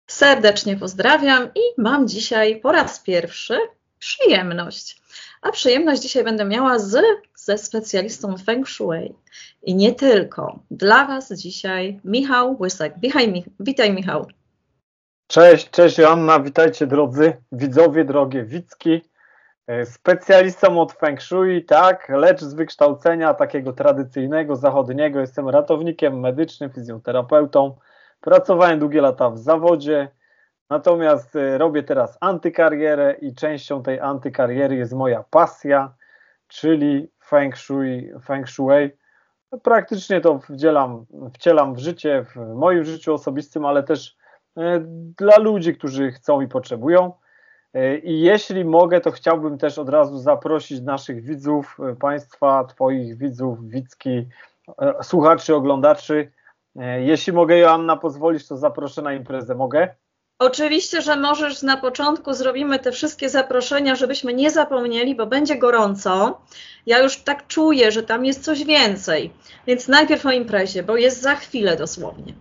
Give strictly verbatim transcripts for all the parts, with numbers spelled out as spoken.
Serdecznie pozdrawiam i mam dzisiaj po raz pierwszy przyjemność. A przyjemność dzisiaj będę miała z, ze specjalistą Feng Shui. I nie tylko. Dla Was dzisiaj Michał Łysek. Witaj, witaj Michał. Cześć, cześć Joanna, witajcie drodzy widzowie, drogie widzki. Specjalistą od Feng Shui, tak, lecz z wykształcenia takiego tradycyjnego, zachodniego. Jestem ratownikiem medycznym, fizjoterapeutą. Pracowałem długie lata w zawodzie, natomiast robię teraz antykarierę i częścią tej antykariery jest moja pasja, czyli Feng Shui. Feng Shui. Praktycznie to wcielam, wcielam w życie, w moim życiu osobistym, ale też dla ludzi, którzy chcą i potrzebują. I jeśli mogę, to chciałbym też od razu zaprosić naszych widzów, Państwa, Twoich widzów, widzki, słuchaczy, oglądaczy. Jeśli mogę, Joanna, pozwolisz, to zaproszę na imprezę. Mogę? Oczywiście, że możesz. Na początku zrobimy te wszystkie zaproszenia, żebyśmy nie zapomnieli, bo będzie gorąco. Ja już tak czuję, że tam jest coś więcej. Więc najpierw o imprezie, bo jest za chwilę dosłownie.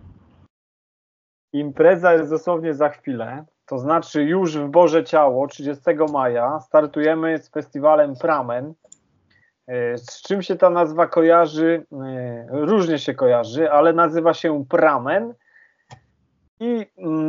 Impreza jest dosłownie za chwilę. To znaczy już w Boże Ciało, trzydziestego maja, startujemy z festiwalem Pramen. Z czym się ta nazwa kojarzy? Różnie się kojarzy, ale nazywa się Pramen i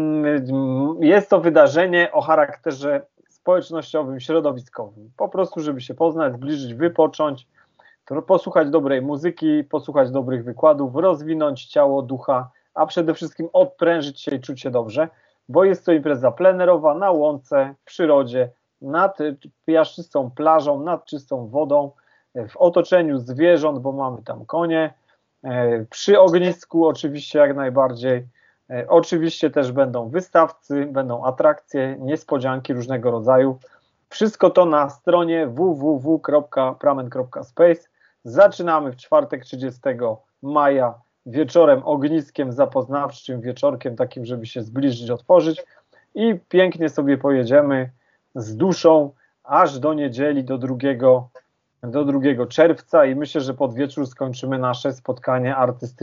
jest to wydarzenie o charakterze społecznościowym, środowiskowym. Po prostu, żeby się poznać, zbliżyć, wypocząć, posłuchać dobrej muzyki, posłuchać dobrych wykładów, rozwinąć ciało, ducha, a przede wszystkim odprężyć się i czuć się dobrze, bo jest to impreza plenerowa na łące, w przyrodzie, nad piaszczystą plażą, nad czystą wodą, w otoczeniu zwierząt, bo mamy tam konie, przy ognisku oczywiście jak najbardziej. Oczywiście też będą wystawcy, będą atrakcje, niespodzianki różnego rodzaju. Wszystko to na stronie w w w kropka pramen kropka space. Zaczynamy w czwartek trzydziestego maja wieczorem, ogniskiem zapoznawczym, wieczorkiem takim, żeby się zbliżyć, otworzyć i pięknie sobie pojedziemy z duszą aż do niedzieli, do drugiego do drugiego czerwca i myślę, że pod wieczór skończymy nasze spotkanie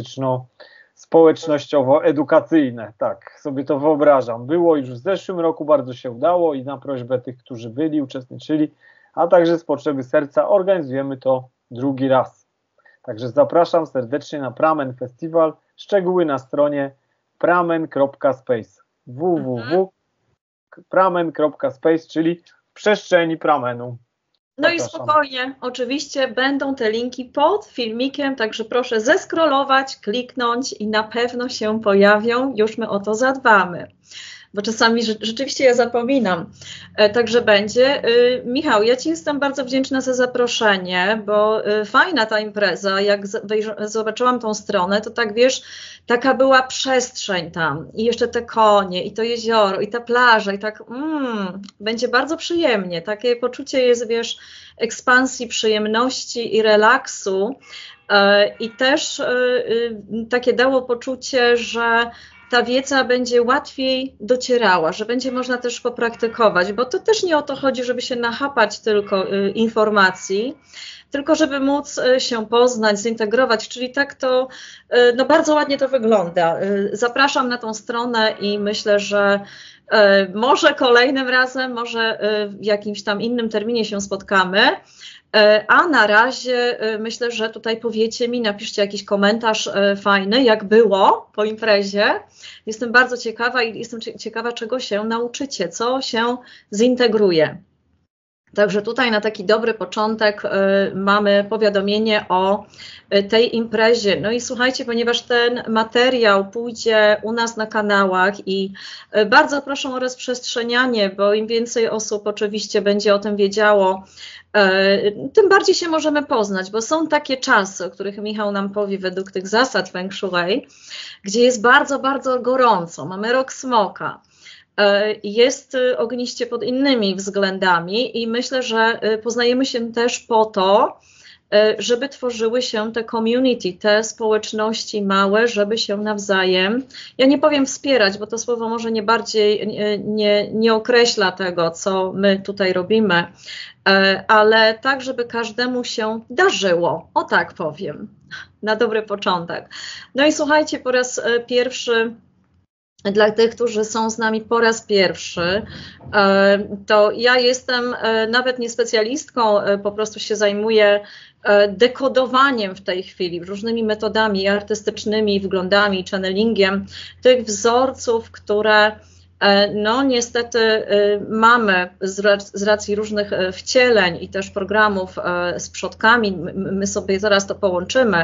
artystyczno-społecznościowo-edukacyjne. Tak, sobie to wyobrażam. Było już w zeszłym roku, bardzo się udało i na prośbę tych, którzy byli, uczestniczyli, a także z potrzeby serca organizujemy to drugi raz. Także zapraszam serdecznie na Pramen Festiwal. Szczegóły na stronie pramen kropka space. w w w kropka pramen kropka space, czyli w przestrzeni Pramenu. No i spokojnie, oczywiście będą te linki pod filmikiem, także proszę zeskrolować, kliknąć i na pewno się pojawią, już my o to zadbamy. Bo czasami rzeczywiście ja zapominam. E, także będzie. E, Michał, ja Ci jestem bardzo wdzięczna za zaproszenie, bo e, fajna ta impreza, jak zobaczyłam tą stronę, to tak wiesz, taka była przestrzeń tam i jeszcze te konie i to jezioro i ta plaża i tak mm, będzie bardzo przyjemnie. Takie poczucie jest, wiesz, ekspansji, przyjemności i relaksu e, i też e, e, takie dało poczucie, że ta wiedza będzie łatwiej docierała, że będzie można też popraktykować, bo to też nie o to chodzi, żeby się nachapać tylko y, informacji, tylko żeby móc y, się poznać, zintegrować, czyli tak to, y, no bardzo ładnie to wygląda. Y, zapraszam na tą stronę i myślę, że y, może kolejnym razem, może y, w jakimś tam innym terminie się spotkamy. A na razie myślę, że tutaj powiecie mi, napiszcie jakiś komentarz fajny, jak było po imprezie. Jestem bardzo ciekawa i jestem ciekawa, czego się nauczycie, co się zintegruje. Także tutaj na taki dobry początek y, mamy powiadomienie o y, tej imprezie. No i słuchajcie, ponieważ ten materiał pójdzie u nas na kanałach i y, bardzo proszę o rozprzestrzenianie, bo im więcej osób oczywiście będzie o tym wiedziało, y, tym bardziej się możemy poznać, bo są takie czasy, o których Michał nam powie według tych zasad Feng Shui, gdzie jest bardzo, bardzo gorąco, mamy rok smoka. Jest ogniście pod innymi względami i myślę, że poznajemy się też po to, żeby tworzyły się te community, te społeczności małe, żeby się nawzajem, ja nie powiem wspierać, bo to słowo może nie bardziej, nie, nie, nie określa tego, co my tutaj robimy, ale tak, żeby każdemu się darzyło, o tak powiem, na dobry początek. No i słuchajcie, po raz pierwszy Dla tych, którzy są z nami po raz pierwszy, to ja jestem nawet nie specjalistką, po prostu się zajmuję dekodowaniem w tej chwili, różnymi metodami artystycznymi, wglądami, channelingiem tych wzorców, które no niestety mamy z racji różnych wcieleń i też programów z przodkami, my sobie zaraz to połączymy.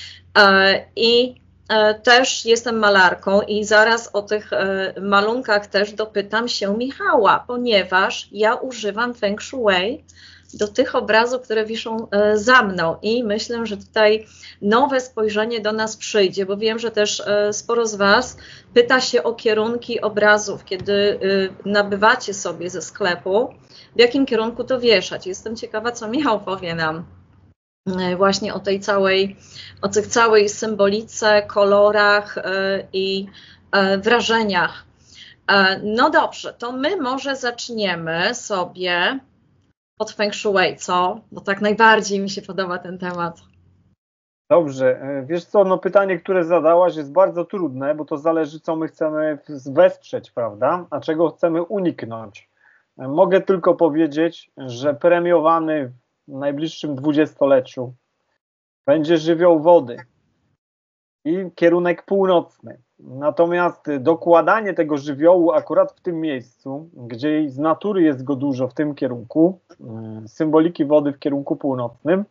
I też jestem malarką i zaraz o tych malunkach też dopytam się Michała, ponieważ ja używam Feng Shui do tych obrazów, które wiszą za mną i myślę, że tutaj nowe spojrzenie do nas przyjdzie, bo wiem, że też sporo z Was pyta się o kierunki obrazów, kiedy nabywacie sobie ze sklepu, w jakim kierunku to wieszać. Jestem ciekawa, co Michał powie nam właśnie o tej całej, o tych całej symbolice, kolorach i wrażeniach. No dobrze, to my może zaczniemy sobie od Feng Shui, co? Bo tak najbardziej mi się podoba ten temat. Dobrze, wiesz co, no pytanie, które zadałaś jest bardzo trudne, bo to zależy, co my chcemy wesprzeć, prawda, a czego chcemy uniknąć. Mogę tylko powiedzieć, że premiowany w najbliższym dwudziestoleciu będzie żywioł wody i kierunek północny. Natomiast dokładanie tego żywiołu akurat w tym miejscu, gdzie z natury jest go dużo w tym kierunku, symboliki wody w kierunku północnym,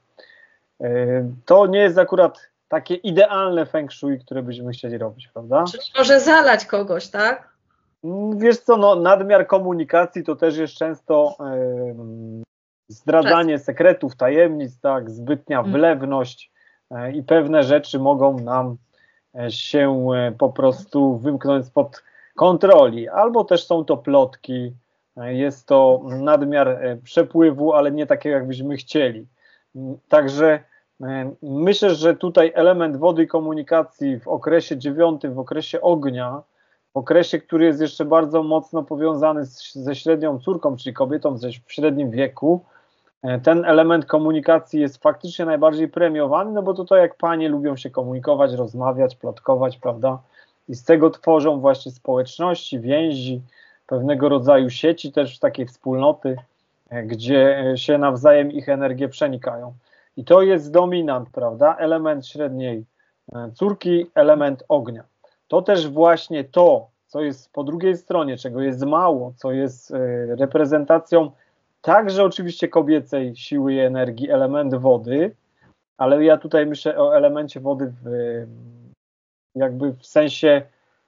to nie jest akurat takie idealne feng shui, które byśmy chcieli robić, prawda? Czyli może zalać kogoś, tak? Wiesz co, no, nadmiar komunikacji to też jest często yy, zdradzanie sekretów, tajemnic, tak, zbytnia wylewność yy, i pewne rzeczy mogą nam się yy, po prostu wymknąć spod kontroli, albo też są to plotki, yy, jest to nadmiar yy, przepływu, ale nie takiego, jakbyśmy chcieli. Yy, także yy, myślę, że tutaj element wody i komunikacji w okresie dziewiątym, w okresie ognia, w okresie, który jest jeszcze bardzo mocno powiązany z, ze średnią córką, czyli kobietą w średnim wieku, ten element komunikacji jest faktycznie najbardziej premiowany, no bo to to jak panie lubią się komunikować, rozmawiać, plotkować, prawda? I z tego tworzą właśnie społeczności, więzi, pewnego rodzaju sieci, też takie wspólnoty, gdzie się nawzajem ich energie przenikają. I to jest dominant, prawda? Element średniej córki, element ognia. To też właśnie to, co jest po drugiej stronie, czego jest mało, co jest reprezentacją także oczywiście kobiecej siły i energii, element wody, ale ja tutaj myślę o elemencie wody w, jakby w sensie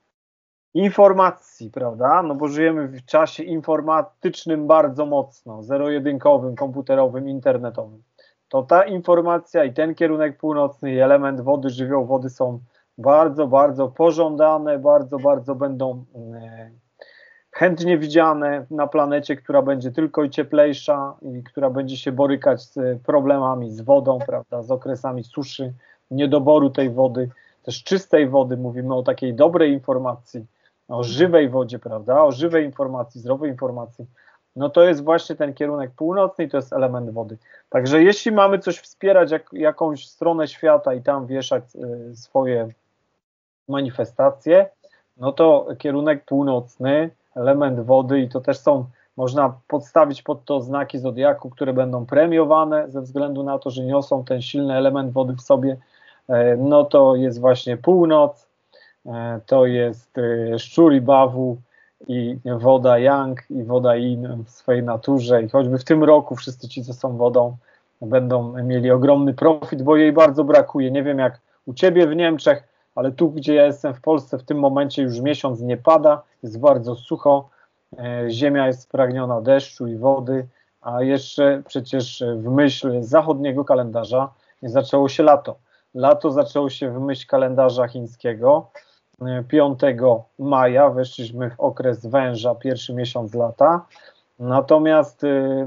informacji, prawda? No bo żyjemy w czasie informatycznym bardzo mocno, zero-jedynkowym, komputerowym, internetowym. To ta informacja i ten kierunek północny i element wody, żywioł wody są bardzo, bardzo pożądane, bardzo, bardzo będą e, chętnie widziane na planecie, która będzie tylko i cieplejsza i która będzie się borykać z problemami z wodą, prawda, z okresami suszy, niedoboru tej wody, też czystej wody, mówimy o takiej dobrej informacji, o żywej wodzie, prawda, o żywej informacji, zdrowej informacji. No to jest właśnie ten kierunek północny i to jest element wody. Także jeśli mamy coś wspierać, jak, jakąś stronę świata i tam wieszać y, swoje manifestacje, no to kierunek północny, element wody i to też są, można podstawić pod to znaki zodiaku, które będą premiowane ze względu na to, że niosą ten silny element wody w sobie, no to jest właśnie północ, to jest szczur i bawu i woda yang i woda yin w swojej naturze i choćby w tym roku wszyscy ci, co są wodą, będą mieli ogromny profit, bo jej bardzo brakuje. Nie wiem jak u ciebie w Niemczech, ale tu, gdzie ja jestem w Polsce, w tym momencie już miesiąc nie pada, jest bardzo sucho, ziemia jest spragniona deszczu i wody, a jeszcze przecież w myśl zachodniego kalendarza zaczęło się lato. Lato zaczęło się w myśl kalendarza chińskiego, piątego maja, weszliśmy w okres węża, pierwszy miesiąc lata, natomiast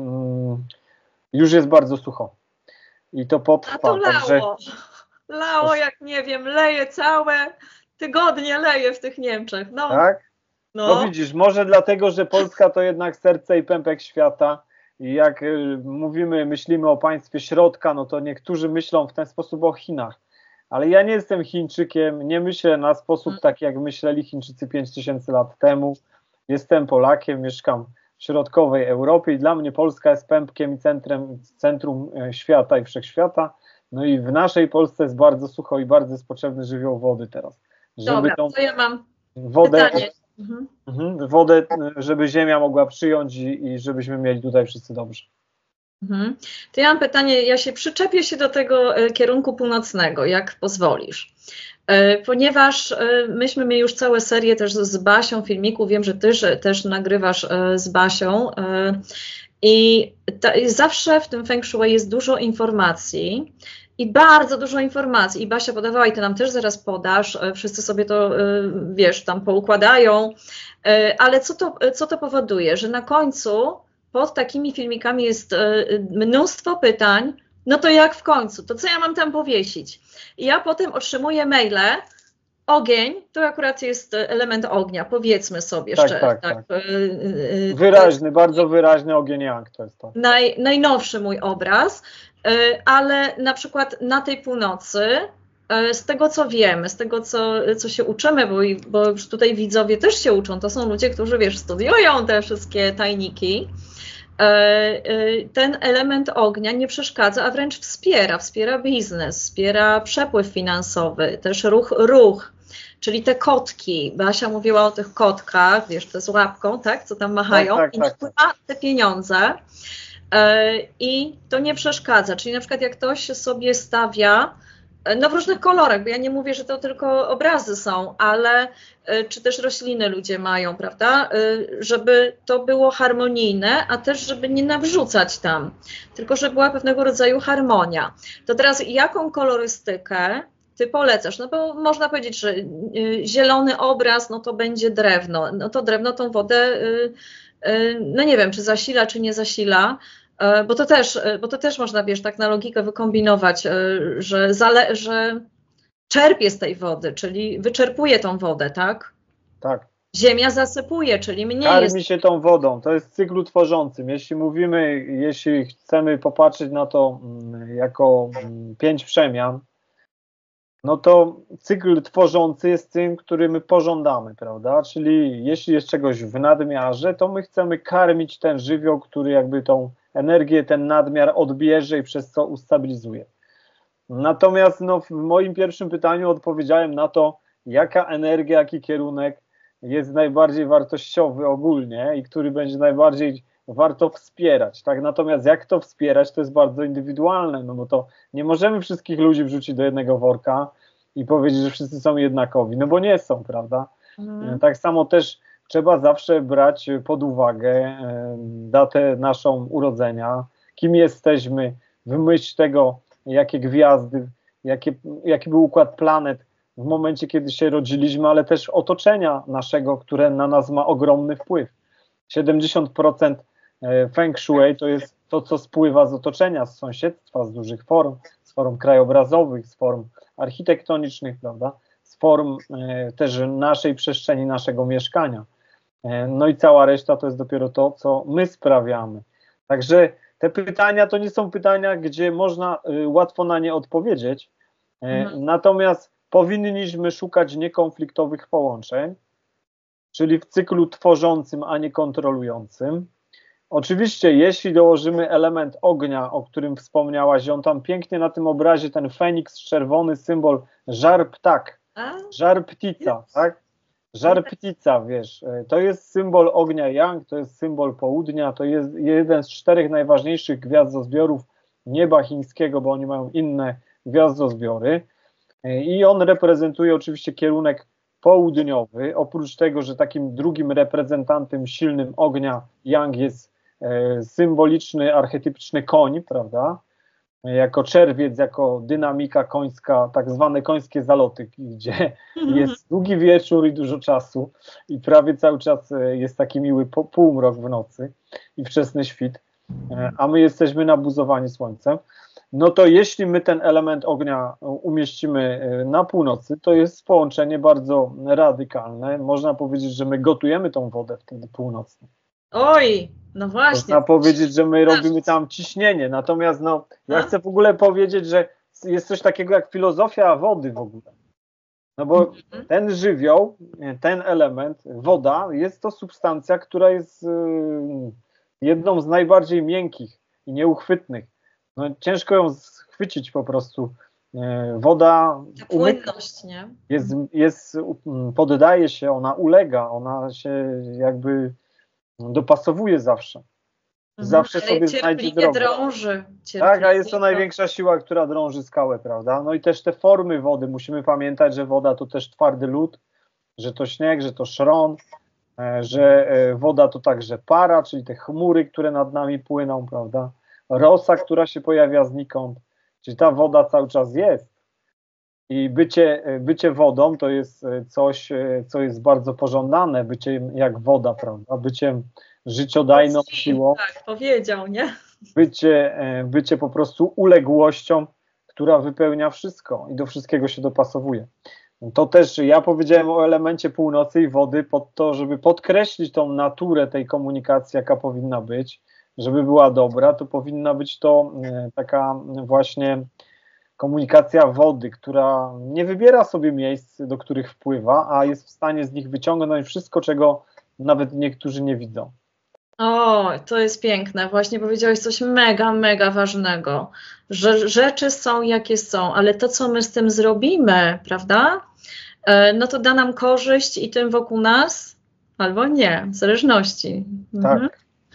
już jest bardzo sucho i to potrwa. A to lało. Także... Lało, jak nie wiem, leje całe tygodnie, leje w tych Niemczech. No. Tak? No. no widzisz, może dlatego, że Polska to jednak serce i pępek świata i jak y, mówimy, myślimy o państwie środka, no to niektórzy myślą w ten sposób o Chinach, ale ja nie jestem Chińczykiem, nie myślę na sposób taki, jak myśleli Chińczycy pięć tysięcy lat temu. Jestem Polakiem, mieszkam w środkowej Europie i dla mnie Polska jest pępkiem i centrum, centrum świata i wszechświata. No i w naszej Polsce jest bardzo sucho i bardzo jest potrzebny żywioł wody teraz. Żeby Dobra, tą to ja mam wodę, pytanie. Mhm. Mhm, wodę, żeby ziemia mogła przyjąć i, i żebyśmy mieli tutaj wszyscy dobrze. Mhm. To ja mam pytanie, ja się przyczepię się do tego kierunku północnego, jak pozwolisz. Ponieważ myśmy mieli już całe serię też z Basią filmików, wiem, że ty że też nagrywasz z Basią i, ta, i zawsze w tym Feng Shui jest dużo informacji i bardzo dużo informacji i Basia podawała i ty nam też zaraz podasz, wszyscy sobie to, wiesz, tam poukładają, ale co to, co to powoduje, że na końcu pod takimi filmikami jest mnóstwo pytań, no to jak w końcu, to co ja mam tam powiesić? I ja potem otrzymuję maile, ogień, to akurat jest element ognia, powiedzmy sobie tak, szczerze. Tak, tak. tak. Wyraźny, bardzo wyraźny ogień yang to jest to. Naj, najnowszy mój obraz, ale na przykład na tej północy, z tego co wiemy, z tego co, co się uczymy, bo, bo już tutaj widzowie też się uczą, to są ludzie, którzy wiesz, studiują te wszystkie tajniki, ten element ognia nie przeszkadza, a wręcz wspiera, wspiera biznes, wspiera przepływ finansowy, też ruch, ruch, czyli te kotki, Basia mówiła o tych kotkach, wiesz, te z łapką, tak, co tam machają, tak, tak, tak, tak. te pieniądze i to nie przeszkadza, czyli na przykład jak ktoś sobie stawia, no w różnych kolorach, bo ja nie mówię, że to tylko obrazy są, ale czy też rośliny ludzie mają, prawda, żeby to było harmonijne, a też żeby nie nawrzucać tam, tylko żeby była pewnego rodzaju harmonia. To teraz jaką kolorystykę ty polecasz? No bo można powiedzieć, że zielony obraz, no to będzie drewno, no to drewno tą wodę, no nie wiem, czy zasila, czy nie zasila, bo to też, bo to też można, wiesz, tak na logikę wykombinować, że, zale, że czerpie z tej wody, czyli wyczerpuje tą wodę, tak? Tak. Ziemia zasypuje, czyli mniej Karmi jest... się tą wodą, to jest cyklu tworzącym. Jeśli mówimy, jeśli chcemy popatrzeć na to jako pięć przemian, no to cykl tworzący jest tym, który my pożądamy, prawda? Czyli jeśli jest czegoś w nadmiarze, to my chcemy karmić ten żywioł, który jakby tą energię, ten nadmiar odbierze i przez co ustabilizuje. Natomiast no, w moim pierwszym pytaniu odpowiedziałem na to, jaka energia, jaki kierunek jest najbardziej wartościowy ogólnie i który będzie najbardziej warto wspierać. Tak? Natomiast jak to wspierać, to jest bardzo indywidualne, no bo to nie możemy wszystkich ludzi wrzucić do jednego worka i powiedzieć, że wszyscy są jednakowi, no bo nie są, prawda? Mhm. Tak samo też trzeba zawsze brać pod uwagę datę naszą urodzenia, kim jesteśmy, w myśl tego, jakie gwiazdy, jakie, jaki był układ planet w momencie, kiedy się rodziliśmy, ale też otoczenia naszego, które na nas ma ogromny wpływ. siedemdziesiąt procent Feng Shui to jest to, co spływa z otoczenia, z sąsiedztwa, z dużych form, z form krajobrazowych, z form architektonicznych, prawda? Z form e, też naszej przestrzeni, naszego mieszkania. E, no i cała reszta to jest dopiero to, co my sprawiamy. Także te pytania to nie są pytania, gdzie można y, łatwo na nie odpowiedzieć, e, mhm. natomiast powinniśmy szukać niekonfliktowych połączeń, czyli w cyklu tworzącym, a nie kontrolującym. Oczywiście, jeśli dołożymy element ognia, o którym wspomniałaś, on tam pięknie na tym obrazie, ten feniks czerwony, symbol żar ptak, żar ptica, tak? Żar ptica, wiesz, to jest symbol ognia yang, to jest symbol południa, to jest jeden z czterech najważniejszych gwiazdozbiorów nieba chińskiego, bo oni mają inne gwiazdozbiory i on reprezentuje oczywiście kierunek południowy. Oprócz tego, że takim drugim reprezentantem silnym ognia yang jest e, symboliczny, archetypiczny koń, prawda? Jako czerwiec, jako dynamika końska, tak zwane końskie zaloty, gdzie jest długi wieczór i dużo czasu i prawie cały czas jest taki miły półmrok w nocy i wczesny świt, a my jesteśmy nabuzowani słońcem. No to jeśli my ten element ognia umieścimy na północy, to jest połączenie bardzo radykalne. Można powiedzieć, że my gotujemy tą wodę wtedy północną. Oj, no właśnie. Można powiedzieć, że my robimy tam ciśnienie. Natomiast no, ja chcę w ogóle powiedzieć, że jest coś takiego jak filozofia wody w ogóle. No bo ten żywioł, ten element, woda, jest to substancja, która jest jedną z najbardziej miękkich i nieuchwytnych. No, ciężko ją schwycić po prostu. Woda płynność, nie? Jest, jest, poddaje się, ona ulega, ona się jakby dopasowuje zawsze. Zawsze ale sobie znajdzie drogę. drąży. Tak, a jest to największa siła, która drąży skałę, prawda? No i też te formy wody. Musimy pamiętać, że woda to też twardy lód, że to śnieg, że to szron, że woda to także para, czyli te chmury, które nad nami płyną, prawda? Rosa, która się pojawia znikąd. Czyli ta woda cały czas jest. I bycie, bycie wodą to jest coś, co jest bardzo pożądane, bycie jak woda, prawda? Byciem życiodajną siłą. Tak, powiedział, nie? Bycie, bycie po prostu uległością, która wypełnia wszystko i do wszystkiego się dopasowuje. To też ja powiedziałem o elemencie północy i wody pod to, żeby podkreślić tą naturę tej komunikacji, jaka powinna być, żeby była dobra, to powinna być to taka właśnie komunikacja wody, która nie wybiera sobie miejsc, do których wpływa, a jest w stanie z nich wyciągnąć wszystko, czego nawet niektórzy nie widzą. O, to jest piękne. Właśnie powiedziałeś coś mega, mega ważnego, że rzeczy są jakie są, ale to, co my z tym zrobimy, prawda, no to da nam korzyść i tym wokół nas, albo nie, w zależności. Tak. Mhm.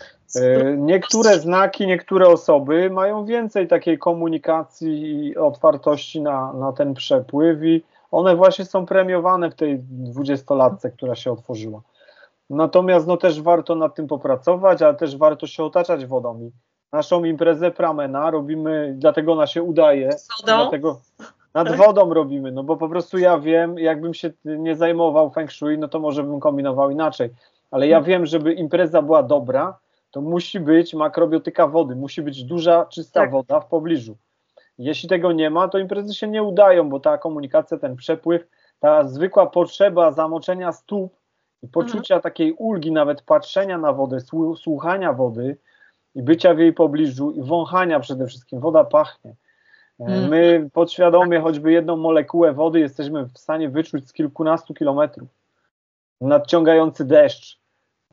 Niektóre znaki, niektóre osoby mają więcej takiej komunikacji i otwartości na, na ten przepływ i one właśnie są premiowane w tej dwudziestolatce, która się otworzyła. Natomiast no też warto nad tym popracować, ale też warto się otaczać wodą. I naszą imprezę Pramena robimy, dlatego ona się udaje. Dlatego nad wodą robimy, no bo po prostu ja wiem, jakbym się nie zajmował feng shui, no to może bym kombinował inaczej. Ale ja wiem, żeby impreza była dobra, to musi być makrobiotyka wody, musi być duża, czysta tak. woda w pobliżu. Jeśli tego nie ma, to imprezy się nie udają, bo ta komunikacja, ten przepływ, ta zwykła potrzeba zamoczenia stóp i poczucia mhm. takiej ulgi, nawet patrzenia na wodę, słuchania wody i bycia w jej pobliżu i wąchania przede wszystkim. Woda pachnie. Mhm. My podświadomie choćby jedną molekułę wody jesteśmy w stanie wyczuć z kilkunastu kilometrów. Nadciągający deszcz.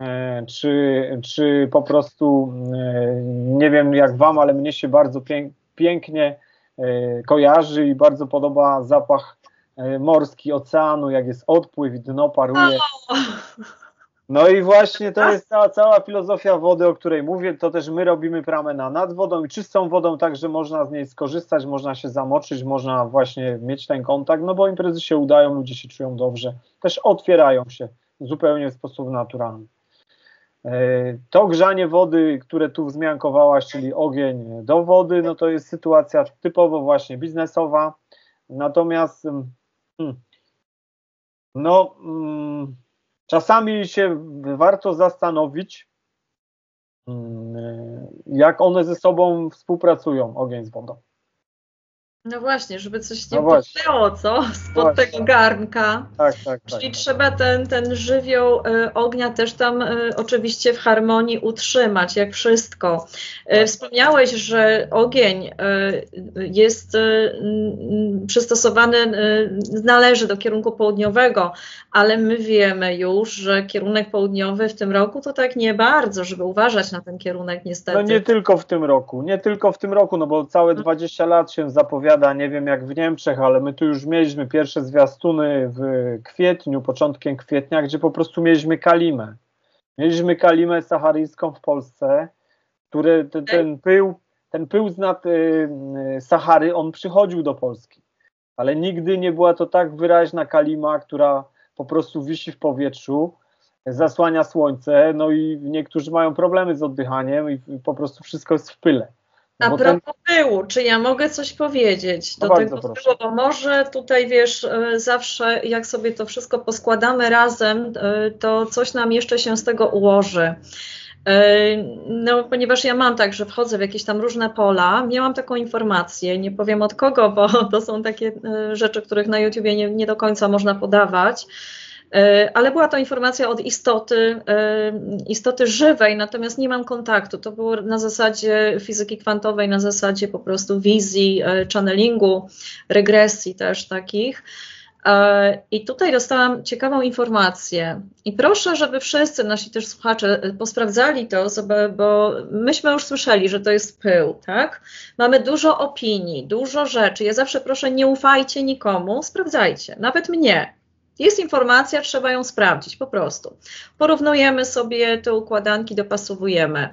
Czy, czy po prostu, nie wiem jak wam, ale mnie się bardzo pięk, pięknie kojarzy i bardzo podoba zapach morski, oceanu, jak jest odpływ i dno paruje. No i właśnie to jest ta cała filozofia wody, o której mówię, to też my robimy Pramena nad wodą i czystą wodą, tak że można z niej skorzystać, można się zamoczyć, można właśnie mieć ten kontakt, no bo imprezy się udają, ludzie się czują dobrze, też otwierają się zupełnie w sposób naturalny. To grzanie wody, które tu wzmiankowałaś, czyli ogień do wody, no to jest sytuacja typowo właśnie biznesowa, natomiast hmm, no hmm, czasami się warto zastanowić, hmm, jak one ze sobą współpracują, ogień z wodą. No właśnie, żeby coś nie no popnęło, co? Spod właśnie. tego garnka. Tak, tak, Czyli tak, trzeba ten, ten żywioł y, ognia też tam y, oczywiście w harmonii utrzymać, jak wszystko. Y, wspomniałeś, że ogień y, jest y, y, przystosowany, y, należy do kierunku południowego, ale my wiemy już, że kierunek południowy w tym roku to tak nie bardzo, żeby uważać na ten kierunek niestety. No nie tylko w tym roku, nie tylko w tym roku, no bo całe dwadzieścia lat się zapowiada, nie wiem jak w Niemczech, ale my tu już mieliśmy pierwsze zwiastuny w kwietniu, początkiem kwietnia, gdzie po prostu mieliśmy kalimę. Mieliśmy kalimę saharyjską w Polsce, który ten, ten pył, ten pył z nad y, Sahary, on przychodził do Polski, ale nigdy nie była to tak wyraźna kalima, która po prostu wisi w powietrzu, zasłania słońce, no i niektórzy mają problemy z oddychaniem i po prostu wszystko jest w pyle. A propos pyłu, czy ja mogę coś powiedzieć do no tego pyłu, bo może tutaj wiesz, zawsze jak sobie to wszystko poskładamy razem, to coś nam jeszcze się z tego ułoży. No, ponieważ ja mam tak, że wchodzę w jakieś tam różne pola, miałam taką informację, nie powiem od kogo, bo to są takie rzeczy, których na YouTubie nie, nie do końca można podawać, ale była to informacja od istoty, istoty żywej, natomiast nie mam kontaktu. To było na zasadzie fizyki kwantowej, na zasadzie po prostu wizji, channelingu, regresji też takich. I tutaj dostałam ciekawą informację i proszę, żeby wszyscy nasi też słuchacze posprawdzali to, bo myśmy już słyszeli, że to jest pył, tak? Mamy dużo opinii, dużo rzeczy. Ja zawsze proszę, nie ufajcie nikomu, sprawdzajcie, nawet mnie. Jest informacja, trzeba ją sprawdzić po prostu. Porównujemy sobie te układanki, dopasowujemy,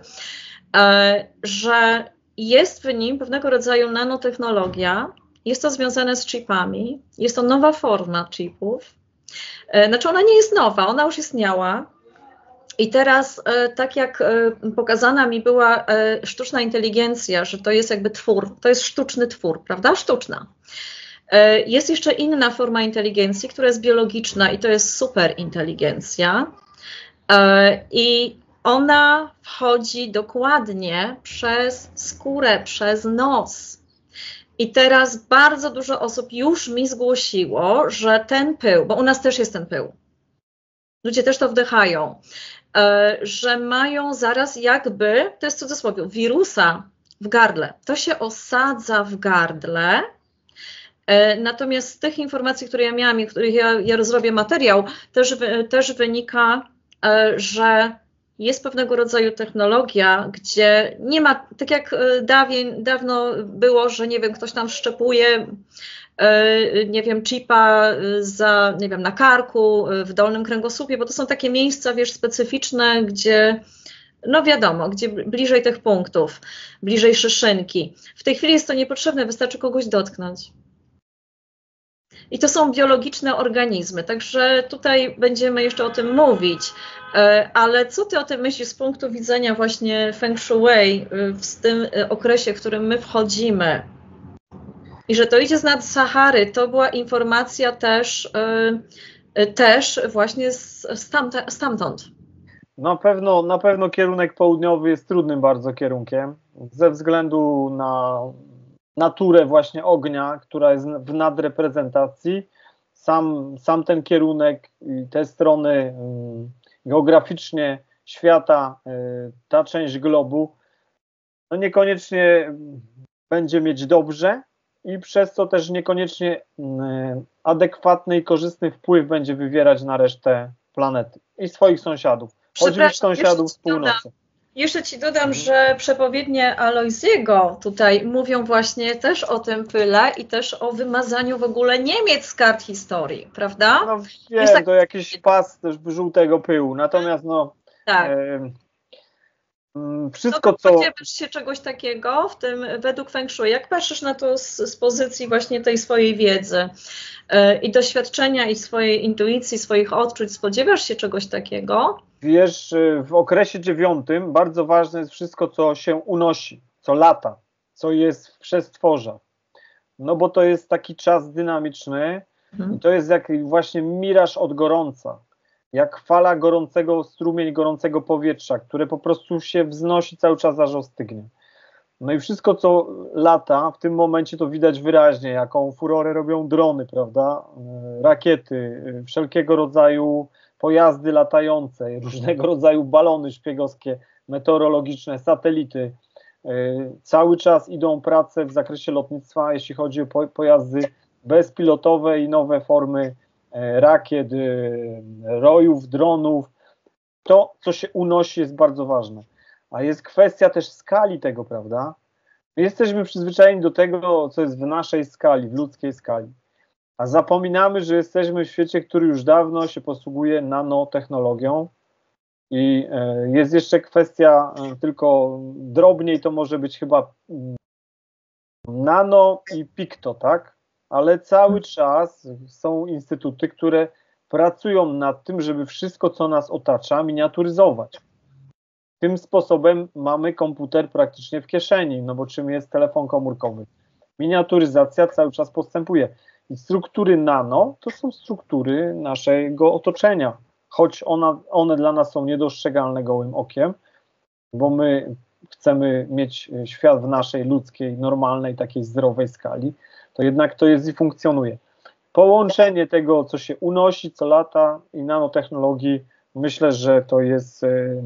że jest w nim pewnego rodzaju nanotechnologia. Jest to związane z chipami, jest to nowa forma chipów. Znaczy ona nie jest nowa, ona już istniała. I teraz tak jak pokazana mi była sztuczna inteligencja, że to jest jakby twór, to jest sztuczny twór, prawda? Sztuczna. Jest jeszcze inna forma inteligencji, która jest biologiczna i to jest superinteligencja. I ona wchodzi dokładnie przez skórę, przez nos. I teraz bardzo dużo osób już mi zgłosiło, że ten pył, bo u nas też jest ten pył, ludzie też to wdychają, że mają zaraz jakby, to jest cudzysłowie, wirusa w gardle. To się osadza w gardle, natomiast z tych informacji, które ja miałam i których ja, ja rozrobię materiał, też, też wynika, że jest pewnego rodzaju technologia, gdzie nie ma, tak jak dawien, dawno było, że nie wiem, ktoś tam wszczepuje, nie wiem, chipa za, nie wiem, na karku, w dolnym kręgosłupie, bo to są takie miejsca, wiesz, specyficzne, gdzie, no wiadomo, gdzie bliżej tych punktów, bliżej szyszynki. W tej chwili jest to niepotrzebne, wystarczy kogoś dotknąć. I to są biologiczne organizmy, także tutaj będziemy jeszcze o tym mówić. Ale co ty o tym myślisz z punktu widzenia właśnie Feng Shui w tym okresie, w którym my wchodzimy? I że to idzie z nad Sahary, to była informacja też, też właśnie stamtąd. Na pewno, na pewno kierunek południowy jest trudnym bardzo kierunkiem, ze względu na naturę właśnie ognia, która jest w nadreprezentacji. Sam, sam ten kierunek i te strony geograficznie świata, ta część globu, no niekoniecznie będzie mieć dobrze i przez to też niekoniecznie adekwatny i korzystny wpływ będzie wywierać na resztę planety i swoich sąsiadów, choćby sąsiadów z północy. Jeszcze ci dodam, że przepowiednie Alojziego tutaj mówią właśnie też o tym pyle i też o wymazaniu w ogóle Niemiec z kart historii, prawda? No wiem, tak... to jakiś pas też żółtego pyłu, natomiast no... Tak. E, wszystko, no, co... Spodziewasz się czegoś takiego w tym według Feng Shui? Jak patrzysz na to z, z pozycji właśnie tej swojej wiedzy e, i doświadczenia i swojej intuicji, swoich odczuć, spodziewasz się czegoś takiego? Wiesz, w okresie dziewiątym bardzo ważne jest wszystko, co się unosi, co lata, co jest w przestworzach. No bo to jest taki czas dynamiczny mhm. i to jest jak właśnie miraż od gorąca, jak fala gorącego, strumień gorącego powietrza, które po prostu się wznosi cały czas, aż ostygnie. No i wszystko, co lata, w tym momencie to widać wyraźnie, jaką furorę robią drony, prawda, rakiety, wszelkiego rodzaju pojazdy latające, różnego rodzaju balony szpiegowskie, meteorologiczne, satelity. Cały czas idą prace w zakresie lotnictwa, jeśli chodzi o pojazdy bezpilotowe i nowe formy rakiet, rojów, dronów. To, co się unosi, jest bardzo ważne. A jest kwestia też skali tego, prawda? My jesteśmy przyzwyczajeni do tego, co jest w naszej skali, w ludzkiej skali. A zapominamy, że jesteśmy w świecie, który już dawno się posługuje nanotechnologią i jest jeszcze kwestia tylko drobniej, to może być chyba nano i pikto, tak? Ale cały czas są instytuty, które pracują nad tym, żeby wszystko, co nas otacza, miniaturyzować. Tym sposobem mamy komputer praktycznie w kieszeni, no bo czym jest telefon komórkowy? Miniaturyzacja cały czas postępuje. I struktury nano to są struktury naszego otoczenia, choć ona, one dla nas są niedostrzegalne gołym okiem, bo my chcemy mieć świat w naszej ludzkiej, normalnej, takiej zdrowej skali, to jednak to jest i funkcjonuje. połączenie tego, co się unosi co lata i nanotechnologii, myślę, że to jest,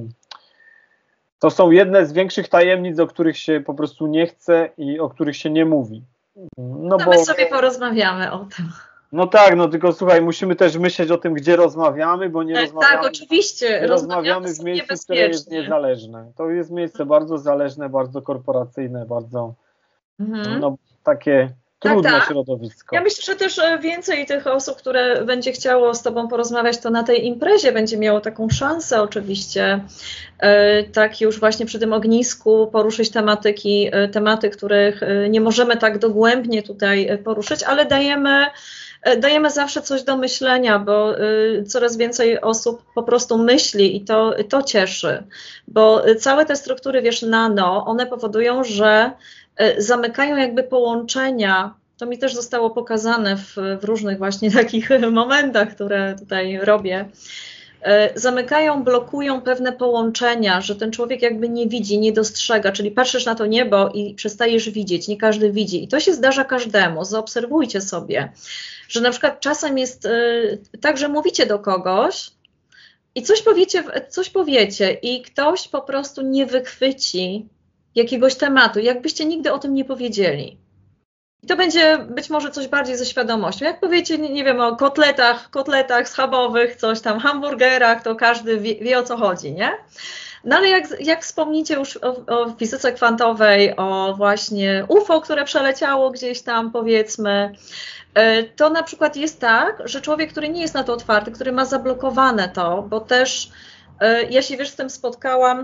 to są jedne z większych tajemnic, o których się po prostu nie chce i o których się nie mówi. No, no bo, my sobie porozmawiamy o tym. No tak, no tylko słuchaj, musimy też myśleć o tym, gdzie rozmawiamy, bo nie tak, rozmawiamy, tak, oczywiście. nie rozmawiamy w miejscu, które jest niezależne. To jest miejsce bardzo zależne, bardzo korporacyjne, bardzo mhm. no, takie trudne tak, tak. środowisko. Ja myślę, że też więcej tych osób, które będzie chciało z Tobą porozmawiać, to na tej imprezie będzie miało taką szansę oczywiście, tak już właśnie przy tym ognisku poruszyć tematyki, tematy, których nie możemy tak dogłębnie tutaj poruszyć, ale dajemy Dajemy zawsze coś do myślenia, bo coraz więcej osób po prostu myśli i to, to cieszy, bo całe te struktury, wiesz, nano, one powodują, że zamykają jakby połączenia. To mi też zostało pokazane w, w różnych właśnie takich momentach, które tutaj robię. Zamykają, blokują pewne połączenia, że ten człowiek jakby nie widzi, nie dostrzega, czyli patrzysz na to niebo i przestajesz widzieć, nie każdy widzi. I to się zdarza każdemu, zaobserwujcie sobie, że na przykład czasem jest tak, że mówicie do kogoś i coś powiecie, coś powiecie i ktoś po prostu nie wychwyci jakiegoś tematu, jakbyście nigdy o tym nie powiedzieli. I to będzie być może coś bardziej ze świadomością. Jak powiecie, nie, nie wiem, o kotletach, kotletach schabowych, coś tam, hamburgerach, to każdy wie, wie o co chodzi, nie? No ale jak, jak wspomnicie już o, o fizyce kwantowej, o właśnie U F O, które przeleciało gdzieś tam, powiedzmy, to na przykład jest tak, że człowiek, który nie jest na to otwarty, który ma zablokowane to, bo też ja się, wiesz, z tym spotkałam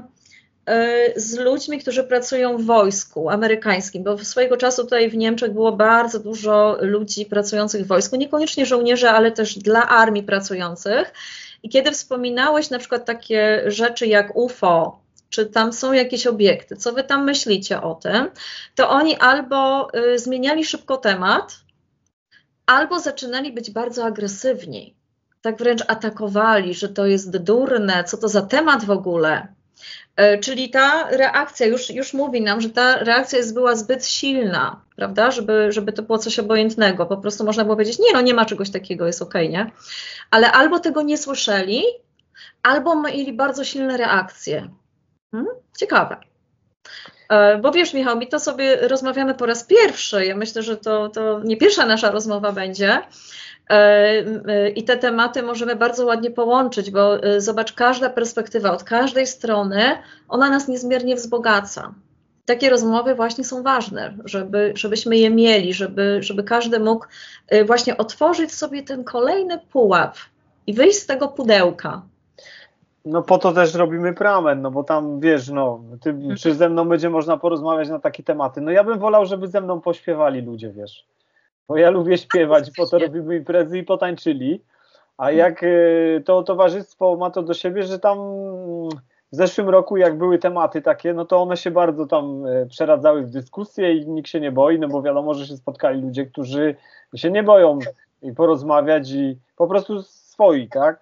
z ludźmi, którzy pracują w wojsku amerykańskim, bo swojego czasu tutaj w Niemczech było bardzo dużo ludzi pracujących w wojsku, niekoniecznie żołnierzy, ale też dla armii pracujących. I kiedy wspominałeś na przykład takie rzeczy jak U F O, czy tam są jakieś obiekty, co wy tam myślicie o tym, to oni albo y, zmieniali szybko temat, albo zaczynali być bardzo agresywni. Tak wręcz atakowali, że to jest durne, co to za temat w ogóle. Czyli ta reakcja już, już mówi nam, że ta reakcja jest, była zbyt silna, prawda, żeby, żeby to było coś obojętnego. Po prostu można było powiedzieć, nie no, nie ma czegoś takiego, jest okej, nie? Ale albo tego nie słyszeli, albo mieli bardzo silne reakcje. Hmm? Ciekawe. Bo wiesz, Michał, my to sobie rozmawiamy po raz pierwszy. Ja myślę, że to, to nie pierwsza nasza rozmowa będzie. I te tematy możemy bardzo ładnie połączyć, bo zobacz, każda perspektywa od każdej strony, ona nas niezmiernie wzbogaca. Takie rozmowy właśnie są ważne, żeby, żebyśmy je mieli, żeby, żeby każdy mógł właśnie otworzyć sobie ten kolejny pułap i wyjść z tego pudełka. No po to też robimy Pramen, no bo tam wiesz, no, ty, czy ze mną będzie można porozmawiać na takie tematy. No ja bym wolał, żeby ze mną pośpiewali ludzie, wiesz. Bo ja lubię śpiewać, po to robimy imprezy i potańczyli, a jak to towarzystwo ma to do siebie, że tam w zeszłym roku jak były tematy takie, no to one się bardzo tam przeradzały w dyskusję i nikt się nie boi, no bo wiadomo, że się spotkali ludzie, którzy się nie boją porozmawiać i po prostu swoi, tak?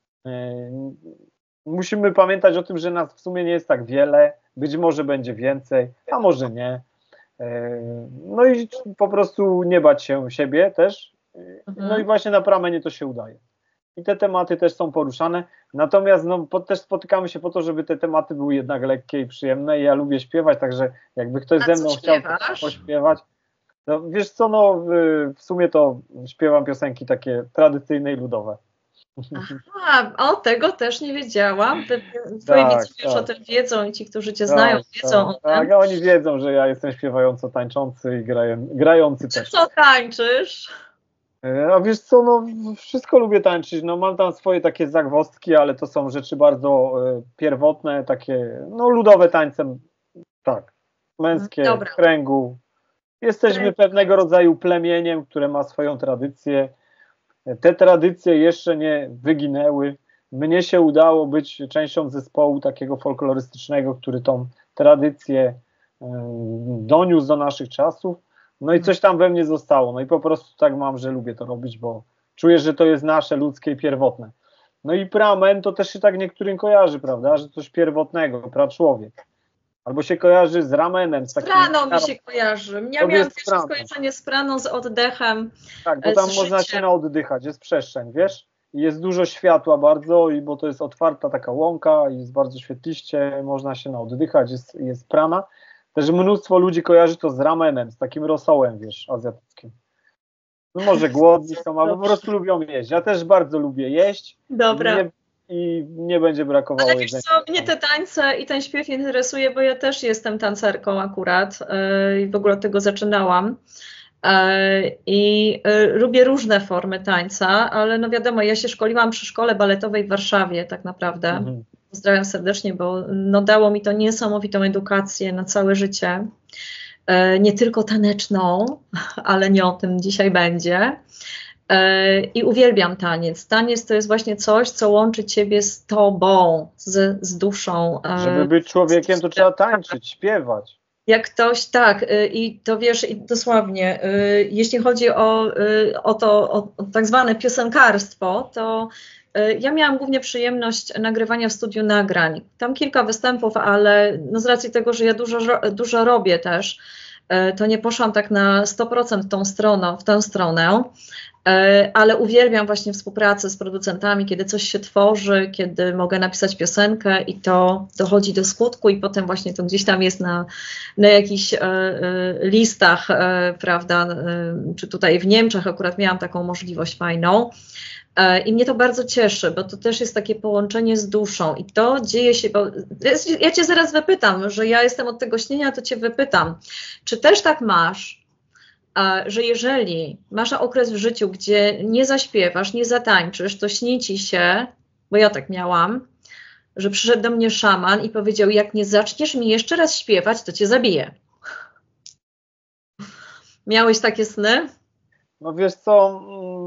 Musimy pamiętać o tym, że nas w sumie nie jest tak wiele, być może będzie więcej, a może nie. No i po prostu nie bać się siebie też. Mhm. No i właśnie na Pramenie to się udaje. I te tematy też są poruszane. Natomiast no, po, też spotykamy się po to, żeby te tematy były jednak lekkie i przyjemne. I ja lubię śpiewać, także jakby ktoś A ze mną chciał pośpiewać, to wiesz co, no w sumie to śpiewam piosenki takie tradycyjne i ludowe. Aha, o tego też nie wiedziałam. Twoi tak, widzowie już tak. o tym wiedzą i ci, którzy cię znają, tak, wiedzą tak, o tym. Tak, a oni wiedzą, że ja jestem śpiewająco tańczący i grają, grający Czy też. co tańczysz? A wiesz co, no wszystko lubię tańczyć, no mam tam swoje takie zagwozdki, ale to są rzeczy bardzo y, pierwotne, takie, no ludowe tańce, tak, męskie, Dobra. w kręgu. Jesteśmy Kręg. pewnego rodzaju plemieniem, które ma swoją tradycję. Te tradycje jeszcze nie wyginęły. Mnie się udało być częścią zespołu takiego folklorystycznego, który tą tradycję y, doniósł do naszych czasów. No i coś tam we mnie zostało. No i po prostu tak mam, że lubię to robić, bo czuję, że to jest nasze, ludzkie i pierwotne. No i pramen to też się tak niektórym kojarzy, prawda, że coś pierwotnego, praczłowiek. Albo się kojarzy z ramenem. Z, z praną mi się kojarzy. Ja miałam pierwsze skojarzenie z praną, z oddechem. Tak, bo tam można życiem. się naoddychać, jest przestrzeń, wiesz? I jest dużo światła bardzo, i bo to jest otwarta taka łąka, i jest bardzo świetliście, można się naoddychać, jest, jest prana. Też mnóstwo ludzi kojarzy to z ramenem, z takim rosołem, wiesz, azjatyckim. No może głodni są, albo po prostu lubią jeść. Ja też bardzo lubię jeść. Dobra. Nie, I nie będzie brakowało Ale wiesz jedzenia. co, mnie te tańce i ten śpiew interesuje, bo ja też jestem tancerką akurat i w ogóle od tego zaczynałam. I lubię różne formy tańca, ale no wiadomo, ja się szkoliłam przy szkole baletowej w Warszawie tak naprawdę. Mhm. Pozdrawiam serdecznie, bo no dało mi to niesamowitą edukację na całe życie. Nie tylko taneczną, ale nie o tym dzisiaj będzie. I uwielbiam taniec. Taniec to jest właśnie coś, co łączy ciebie z tobą, z, z duszą. Żeby być człowiekiem, to trzeba tańczyć, śpiewać. Jak ktoś, tak, i to wiesz, i dosłownie, jeśli chodzi o, o to o tak zwane piosenkarstwo, to ja miałam głównie przyjemność nagrywania w studiu nagrań. Tam kilka występów, ale no z racji tego, że ja dużo, dużo robię też, to nie poszłam tak na sto procent tą stroną, w tę stronę, ale uwielbiam właśnie współpracę z producentami, kiedy coś się tworzy, kiedy mogę napisać piosenkę i to dochodzi do skutku i potem właśnie to gdzieś tam jest na, na jakichś e, e, listach, e, prawda, e, czy tutaj w Niemczech akurat miałam taką możliwość fajną. I mnie to bardzo cieszy, bo to też jest takie połączenie z duszą i to dzieje się, bo ja cię zaraz wypytam, że ja jestem od tego śnienia, to cię wypytam, czy też tak masz, że jeżeli masz okres w życiu, gdzie nie zaśpiewasz, nie zatańczysz, to śni ci się, bo ja tak miałam, że przyszedł do mnie szaman i powiedział, jak nie zaczniesz mi jeszcze raz śpiewać, to cię zabiję. Miałeś takie sny? No wiesz co...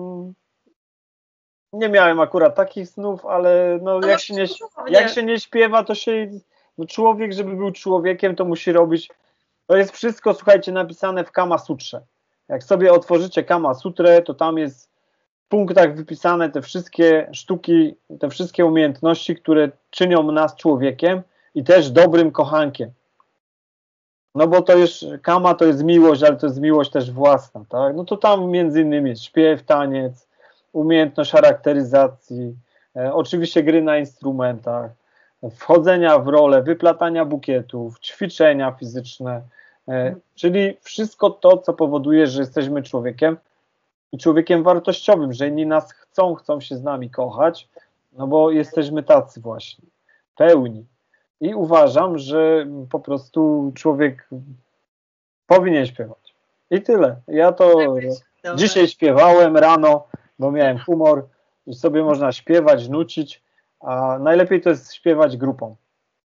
Nie miałem akurat takich snów, ale no, no jak, się nie, jak się nie śpiewa, to się no człowiek, żeby był człowiekiem, to musi robić. To jest wszystko, słuchajcie, napisane w Kama Sutrze. Jak sobie otworzycie Kama Sutrę, to tam jest w punktach wypisane te wszystkie sztuki, te wszystkie umiejętności, które czynią nas człowiekiem i też dobrym kochankiem. No bo to już Kama to jest miłość, ale to jest miłość też własna, tak? No to tam między innymi jest śpiew, taniec, umiejętność charakteryzacji, e, oczywiście gry na instrumentach, wchodzenia w rolę, wyplatania bukietów, ćwiczenia fizyczne, e, czyli wszystko to, co powoduje, że jesteśmy człowiekiem i człowiekiem wartościowym, że inni nas chcą, chcą się z nami kochać, no bo jesteśmy tacy właśnie, pełni. I uważam, że po prostu człowiek powinien śpiewać. I tyle. Ja to Dobra. Dzisiaj śpiewałem rano, bo miałem humor i sobie można śpiewać, nucić, a najlepiej to jest śpiewać grupą.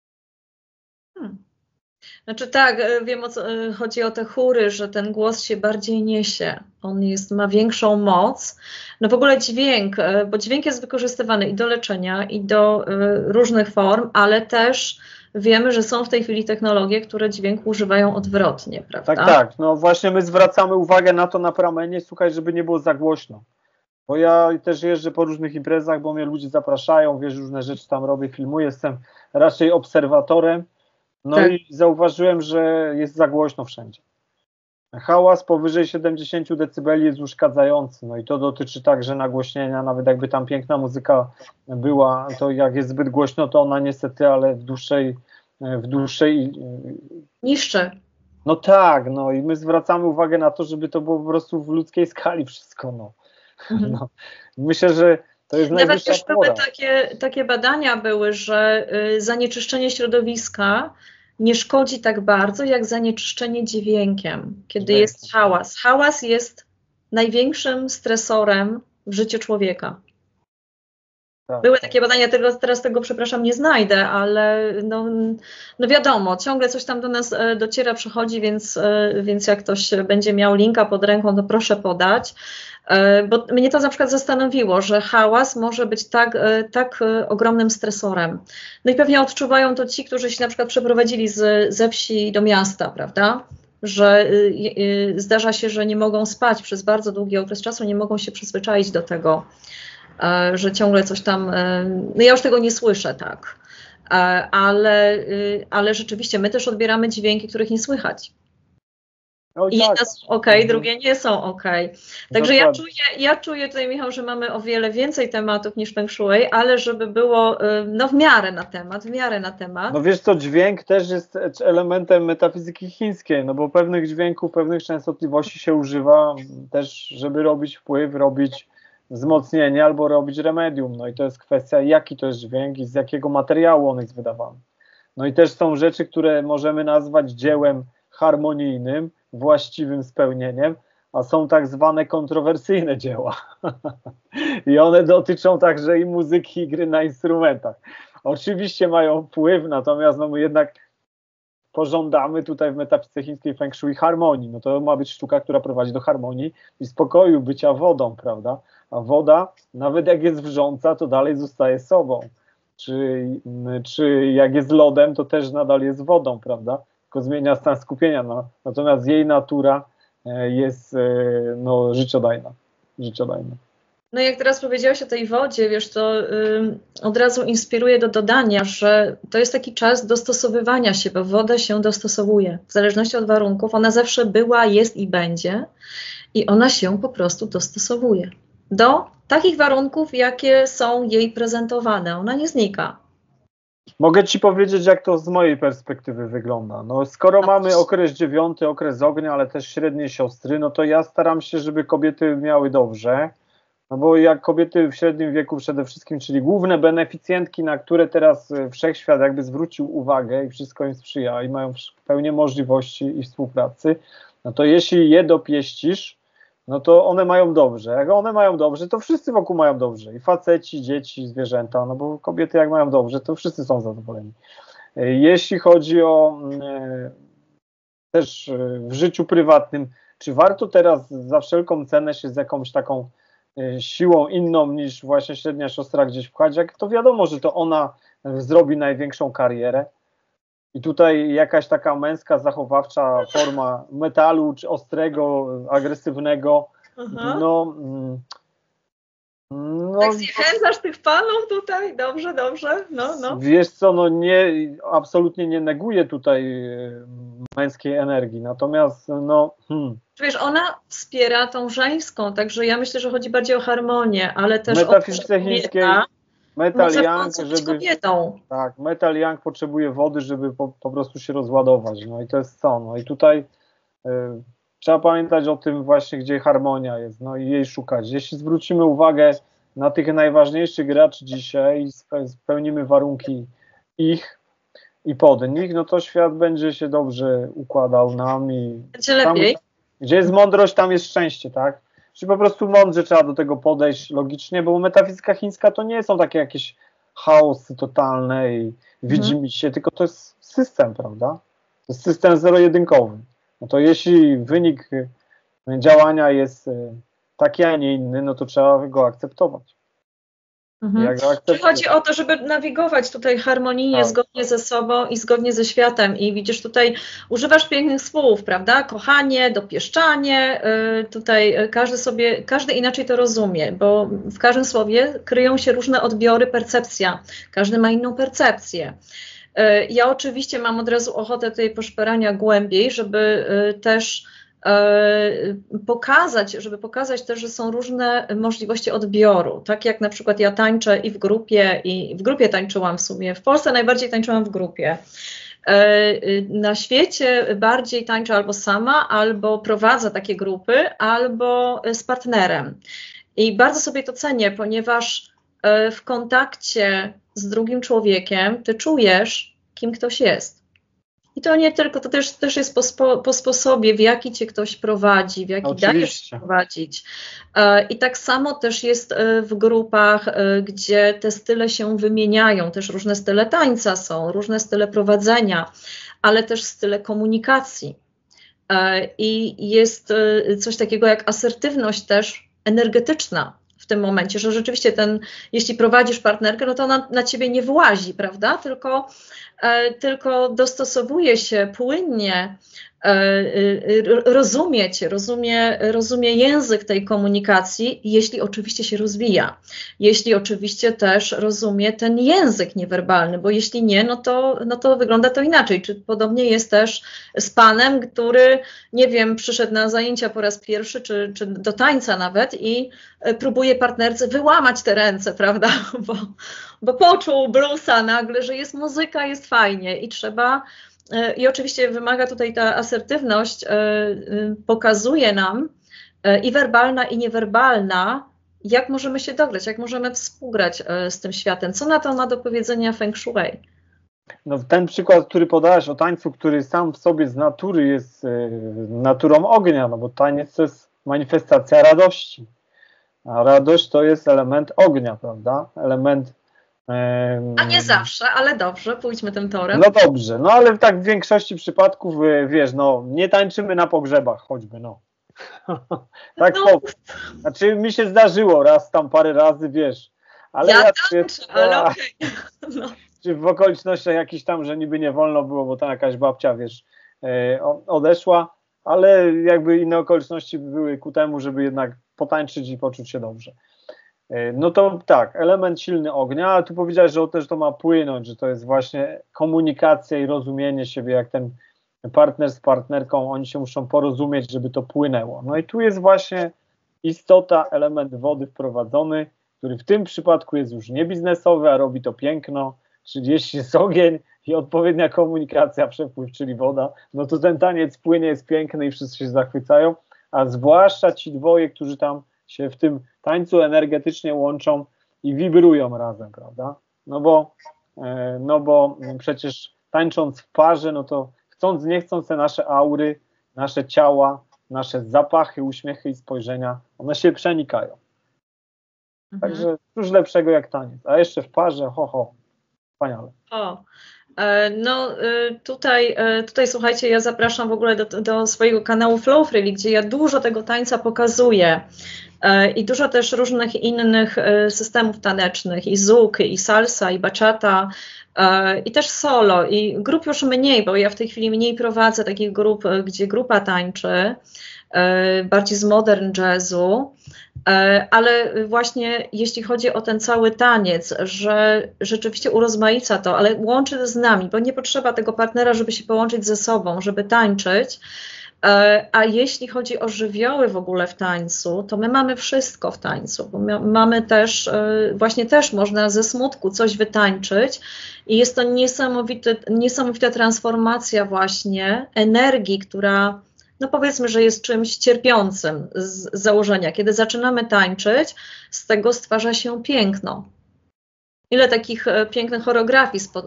Hmm. Znaczy tak, wiem o co chodzi o te chóry, że ten głos się bardziej niesie, on jest, ma większą moc. No w ogóle dźwięk, bo dźwięk jest wykorzystywany i do leczenia, i do y, różnych form, ale też wiemy, że są w tej chwili technologie, które dźwięk używają odwrotnie, prawda? Tak, tak, no właśnie my zwracamy uwagę na to na pramenie, słuchaj, żeby nie było za głośno. Bo ja też jeżdżę po różnych imprezach, bo mnie ludzie zapraszają, wiesz, różne rzeczy tam robię, filmuję, jestem raczej obserwatorem. No tak. I zauważyłem, że jest za głośno wszędzie. Hałas powyżej siedemdziesiąt decybeli jest uszkadzający. No i to dotyczy także nagłośnienia, nawet jakby tam piękna muzyka była, to jak jest zbyt głośno, to ona niestety, ale w dłuższej... W dłuższej niszczy. No tak, no i my zwracamy uwagę na to, żeby to było po prostu w ludzkiej skali wszystko. No. Mhm. No. Myślę, że to jest Nawet najwyższa też były takie, takie badania były, że y, zanieczyszczenie środowiska nie szkodzi tak bardzo, jak zanieczyszczenie dźwiękiem, kiedy Dźwięk. jest hałas. Hałas jest największym stresorem w życiu człowieka. Tak, były takie badania, teraz, teraz tego, przepraszam, nie znajdę, ale no, no wiadomo, ciągle coś tam do nas dociera, przychodzi, więc, więc jak ktoś będzie miał linka pod ręką, to proszę podać. Bo mnie to na przykład zastanowiło, że hałas może być tak, tak ogromnym stresorem. No i pewnie odczuwają to ci, którzy się na przykład przeprowadzili z, ze wsi do miasta, prawda? Że y, y, zdarza się, że nie mogą spać przez bardzo długi okres czasu, nie mogą się przyzwyczaić do tego, y, że ciągle coś tam, y, no ja już tego nie słyszę, tak. ale, ale rzeczywiście my też odbieramy dźwięki, których nie słychać. No I tak. jedne są ok, mhm. drugie nie są ok. Także ja czuję, ja czuję tutaj, Michał, że mamy o wiele więcej tematów niż Feng Shui, ale żeby było no, w miarę na temat, w miarę na temat. No wiesz co, dźwięk też jest elementem metafizyki chińskiej, no bo pewnych dźwięków, pewnych częstotliwości się używa też, żeby robić wpływ, robić wzmocnienie albo robić remedium. No i to jest kwestia, jaki to jest dźwięk i z jakiego materiału on jest wydawany. No i też są rzeczy, które możemy nazwać dziełem harmonijnym, właściwym spełnieniem, a są tak zwane kontrowersyjne dzieła. I one dotyczą także i muzyki, i gry na instrumentach. Oczywiście mają wpływ, natomiast no my jednak pożądamy tutaj w metafizyce chińskiej Feng Shui harmonii. No to ma być sztuka, która prowadzi do harmonii i spokoju, bycia wodą, prawda? A woda, nawet jak jest wrząca, to dalej zostaje sobą. Czy, czy jak jest lodem, to też nadal jest wodą, prawda? Tylko zmienia stan skupienia. No. Natomiast jej natura jest no, życiodajna. życiodajna. No jak teraz powiedziałeś o tej wodzie, wiesz, to yy, od razu inspiruje do dodania, że to jest taki czas dostosowywania się, bo woda się dostosowuje. W zależności od warunków, ona zawsze była, jest i będzie i ona się po prostu dostosowuje do takich warunków, jakie są jej prezentowane. Ona nie znika. Mogę Ci powiedzieć, jak to z mojej perspektywy wygląda. No, skoro mamy okres dziewiąty, okres ognia, ale też średnie siostry, no to ja staram się, żeby kobiety miały dobrze. No bo jak kobiety w średnim wieku przede wszystkim, czyli główne beneficjentki, na które teraz wszechświat jakby zwrócił uwagę i wszystko im sprzyja i mają pełnię możliwości i współpracy, no to jeśli je dopieścisz, no to one mają dobrze. Jak one mają dobrze, to wszyscy wokół mają dobrze. I faceci, dzieci, zwierzęta, no bo kobiety jak mają dobrze, to wszyscy są zadowoleni. Jeśli chodzi o e, też w życiu prywatnym, czy warto teraz za wszelką cenę się z jakąś taką siłą inną niż właśnie średnia siostra gdzieś pchać, jak to wiadomo, że to ona zrobi największą karierę i tutaj jakaś taka męska, zachowawcza forma metalu, czy ostrego, agresywnego, Aha. no... no tak zniechęcasz tych panów tutaj? Dobrze, dobrze, no, no. Wiesz co, no nie, absolutnie nie neguję tutaj męskiej energii, natomiast no... Hmm. Wiesz, ona wspiera tą żeńską, także ja myślę, że chodzi bardziej o harmonię, ale też o metafizyce chińskiej Metal Yang, żeby kobietą. Tak, Metal Yang potrzebuje wody, żeby po, po prostu się rozładować. No i to jest co? No i tutaj y, trzeba pamiętać o tym właśnie, gdzie harmonia jest, no i jej szukać. Jeśli zwrócimy uwagę na tych najważniejszych graczy dzisiaj i spełnimy warunki ich i pod nich, no to świat będzie się dobrze układał nam i będzie lepiej. Tam, gdzie jest mądrość, tam jest szczęście, tak? Czyli po prostu mądrze trzeba do tego podejść logicznie, bo metafizyka chińska to nie są takie jakieś chaosy totalne i widzimy się, hmm. tylko to jest system, prawda? To jest system zero-jedynkowy. No to jeśli wynik działania jest taki, a nie inny, no to trzeba go akceptować. Mhm. Czyli chodzi o to, żeby nawigować tutaj harmonijnie, tak, zgodnie ze sobą i zgodnie ze światem. I widzisz, tutaj używasz pięknych słów, prawda? Kochanie, dopieszczanie. Yy, tutaj każdy sobie, każdy inaczej to rozumie, bo w każdym słowie kryją się różne odbiory, percepcja. Każdy ma inną percepcję. Yy, ja oczywiście mam od razu ochotę tutaj poszperania głębiej, żeby yy, też pokazać, żeby pokazać też, że są różne możliwości odbioru, tak jak na przykład ja tańczę i w grupie, i w grupie tańczyłam w sumie, w Polsce najbardziej tańczyłam w grupie. Na świecie bardziej tańczę albo sama, albo prowadzę takie grupy, albo z partnerem. I bardzo sobie to cenię, ponieważ w kontakcie z drugim człowiekiem ty czujesz, kim ktoś jest. I to nie tylko, to też, też jest po, spo, po sposobie, w jaki cię ktoś prowadzi, w jaki Oczywiście. dajesz prowadzić. I tak samo też jest w grupach, gdzie te style się wymieniają, też różne style tańca są, różne style prowadzenia, ale też style komunikacji. I jest coś takiego jak asertywność też energetyczna w tym momencie, że rzeczywiście ten, jeśli prowadzisz partnerkę, no to ona na ciebie nie włazi, prawda, tylko, e, tylko dostosowuje się płynnie rozumieć, rozumie, rozumie język tej komunikacji, jeśli oczywiście się rozwija, jeśli oczywiście też rozumie ten język niewerbalny, bo jeśli nie, no to, no to wygląda to inaczej. Czy podobnie jest też z panem, który, nie wiem, przyszedł na zajęcia po raz pierwszy, czy, czy do tańca nawet i próbuje partnerce wyłamać te ręce, prawda, bo, bo poczuł bluesa nagle, że jest muzyka, jest fajnie i trzeba. I oczywiście wymaga tutaj ta asertywność, pokazuje nam i werbalna, i niewerbalna, jak możemy się dograć, jak możemy współgrać z tym światem. Co na to ma do powiedzenia Feng Shui? No, ten przykład, który podałaś o tańcu, który sam w sobie z natury jest naturą ognia, no bo taniec to jest manifestacja radości, a radość to jest element ognia, prawda? Element A nie zawsze, ale dobrze, pójdźmy tym torem. No dobrze, no ale tak w większości przypadków, wiesz, no nie tańczymy na pogrzebach choćby, no. Tak, no. Znaczy mi się zdarzyło raz tam parę razy, wiesz. Ale ja ja tańczę, ale okej. Okay. No. Czy w okolicznościach jakichś tam, że niby nie wolno było, bo tam jakaś babcia, wiesz, odeszła, ale jakby inne okoliczności były ku temu, żeby jednak potańczyć i poczuć się dobrze. No to tak, element silny ognia, ale tu powiedziałeś, że też to ma płynąć, że to jest właśnie komunikacja i rozumienie siebie, jak ten partner z partnerką, oni się muszą porozumieć, żeby to płynęło. No i tu jest właśnie istota, element wody wprowadzony, który w tym przypadku jest już niebiznesowy, a robi to piękno, czyli jeśli jest ogień i odpowiednia komunikacja, przepływ, czyli woda, no to ten taniec płynie, jest piękny i wszyscy się zachwycają, a zwłaszcza ci dwoje, którzy tam się w tym tańcu energetycznie łączą i wibrują razem, prawda? No bo, no bo przecież tańcząc w parze, no to chcąc, nie chcąc, te nasze aury, nasze ciała, nasze zapachy, uśmiechy i spojrzenia, one się przenikają. Mhm. Także cóż lepszego jak taniec. A jeszcze w parze, ho, ho, wspaniale. O. No tutaj, tutaj słuchajcie, ja zapraszam w ogóle do, do swojego kanału Flow Freely, gdzie ja dużo tego tańca pokazuję i dużo też różnych innych systemów tanecznych, i zouk, i salsa, i bachata, i też solo, i grup już mniej, bo ja w tej chwili mniej prowadzę takich grup, gdzie grupa tańczy, bardziej z modern jazzu, ale właśnie jeśli chodzi o ten cały taniec, że rzeczywiście urozmaica to, ale łączy z nami, bo nie potrzeba tego partnera, żeby się połączyć ze sobą, żeby tańczyć. A jeśli chodzi o żywioły w ogóle w tańcu, to my mamy wszystko w tańcu, bo my mamy też, właśnie też można ze smutku coś wytańczyć i jest to niesamowite, niesamowita transformacja właśnie energii, która, no powiedzmy, że jest czymś cierpiącym z założenia. Kiedy zaczynamy tańczyć, z tego stwarza się piękno. Ile takich pięknych choreografii spo, y,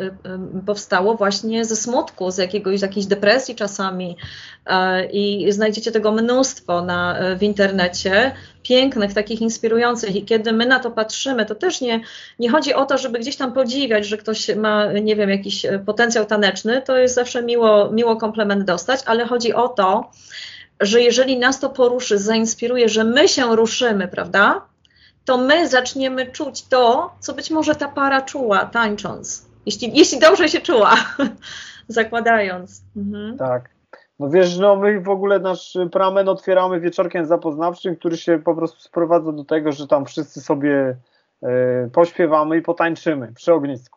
y, powstało właśnie ze smutku, z jakiegoś, jakiejś depresji czasami y, i znajdziecie tego mnóstwo na, w internecie, pięknych, takich inspirujących i kiedy my na to patrzymy, to też nie, nie chodzi o to, żeby gdzieś tam podziwiać, że ktoś ma, nie wiem, jakiś potencjał taneczny, to jest zawsze miło, miło komplement dostać, ale chodzi o to, że jeżeli nas to poruszy, zainspiruje, że my się ruszymy, prawda? To my zaczniemy czuć to, co być może ta para czuła tańcząc, jeśli, jeśli dobrze się czuła, zakładając. Mhm. Tak. No wiesz, no my w ogóle nasz pramen otwieramy wieczorkiem zapoznawczym, który się po prostu sprowadza do tego, że tam wszyscy sobie y, pośpiewamy i potańczymy przy ognisku.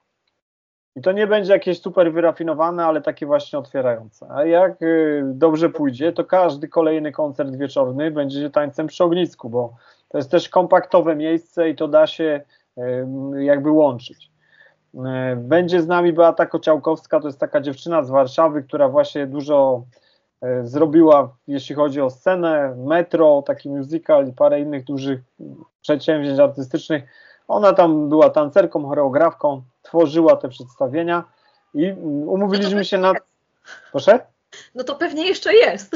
I to nie będzie jakieś super wyrafinowane, ale takie właśnie otwierające. A jak y, dobrze pójdzie, to każdy kolejny koncert wieczorny będzie tańcem przy ognisku, bo to jest też kompaktowe miejsce i to da się y, jakby łączyć. Y, będzie z nami Beata Kociałkowska, to jest taka dziewczyna z Warszawy, która właśnie dużo y, zrobiła, jeśli chodzi o scenę, metro, taki musical i parę innych dużych przedsięwzięć artystycznych. Ona tam była tancerką, choreografką, tworzyła te przedstawienia i umówiliśmy się na... Proszę? No to pewnie jeszcze jest.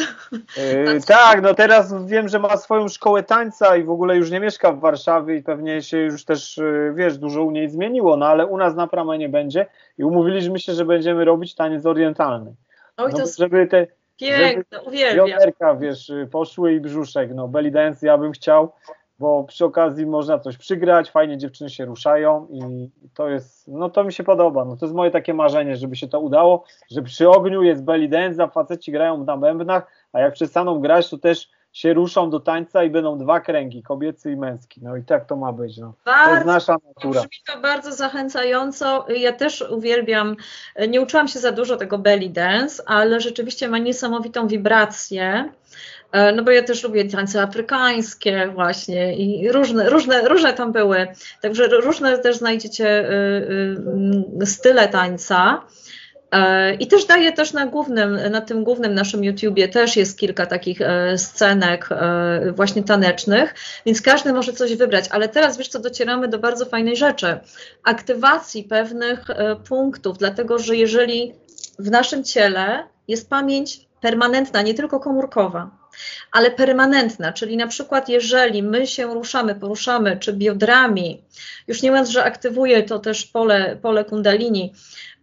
Yy, tak, no teraz wiem, że ma swoją szkołę tańca i w ogóle już nie mieszka w Warszawie i pewnie się już też, wiesz, dużo u niej zmieniło, no ale u nas na Pramenie będzie i umówiliśmy się, że będziemy robić taniec orientalny. Oj, no, to żeby te piękne, uwielbiam. Bioderka, wiesz, poszły i brzuszek, no belly dance ja bym chciał, bo przy okazji można coś przygrać, fajnie dziewczyny się ruszają i to jest, no to mi się podoba, no to jest moje takie marzenie, żeby się to udało, że przy ogniu jest belly dance, a faceci grają na bębnach, a jak przestaną grać, to też się ruszą do tańca i będą dwa kręgi, kobiecy i męski, no i tak to ma być, no. To jest nasza natura. Brzmi to bardzo zachęcająco, ja też uwielbiam, nie uczyłam się za dużo tego belly dance, ale rzeczywiście ma niesamowitą wibrację. No bo ja też lubię tańce afrykańskie właśnie i różne, różne, różne tam były. Także różne też znajdziecie y, y, style tańca. I też daję też na głównym, na tym głównym naszym YouTubie też jest kilka takich scenek właśnie tanecznych, więc każdy może coś wybrać, ale teraz wiesz co, docieramy do bardzo fajnej rzeczy, aktywacji pewnych punktów, dlatego że jeżeli w naszym ciele jest pamięć permanentna, nie tylko komórkowa, ale permanentna, czyli na przykład jeżeli my się ruszamy, poruszamy, czy biodrami, już nie mówiąc, że aktywuje to też pole, pole kundalini,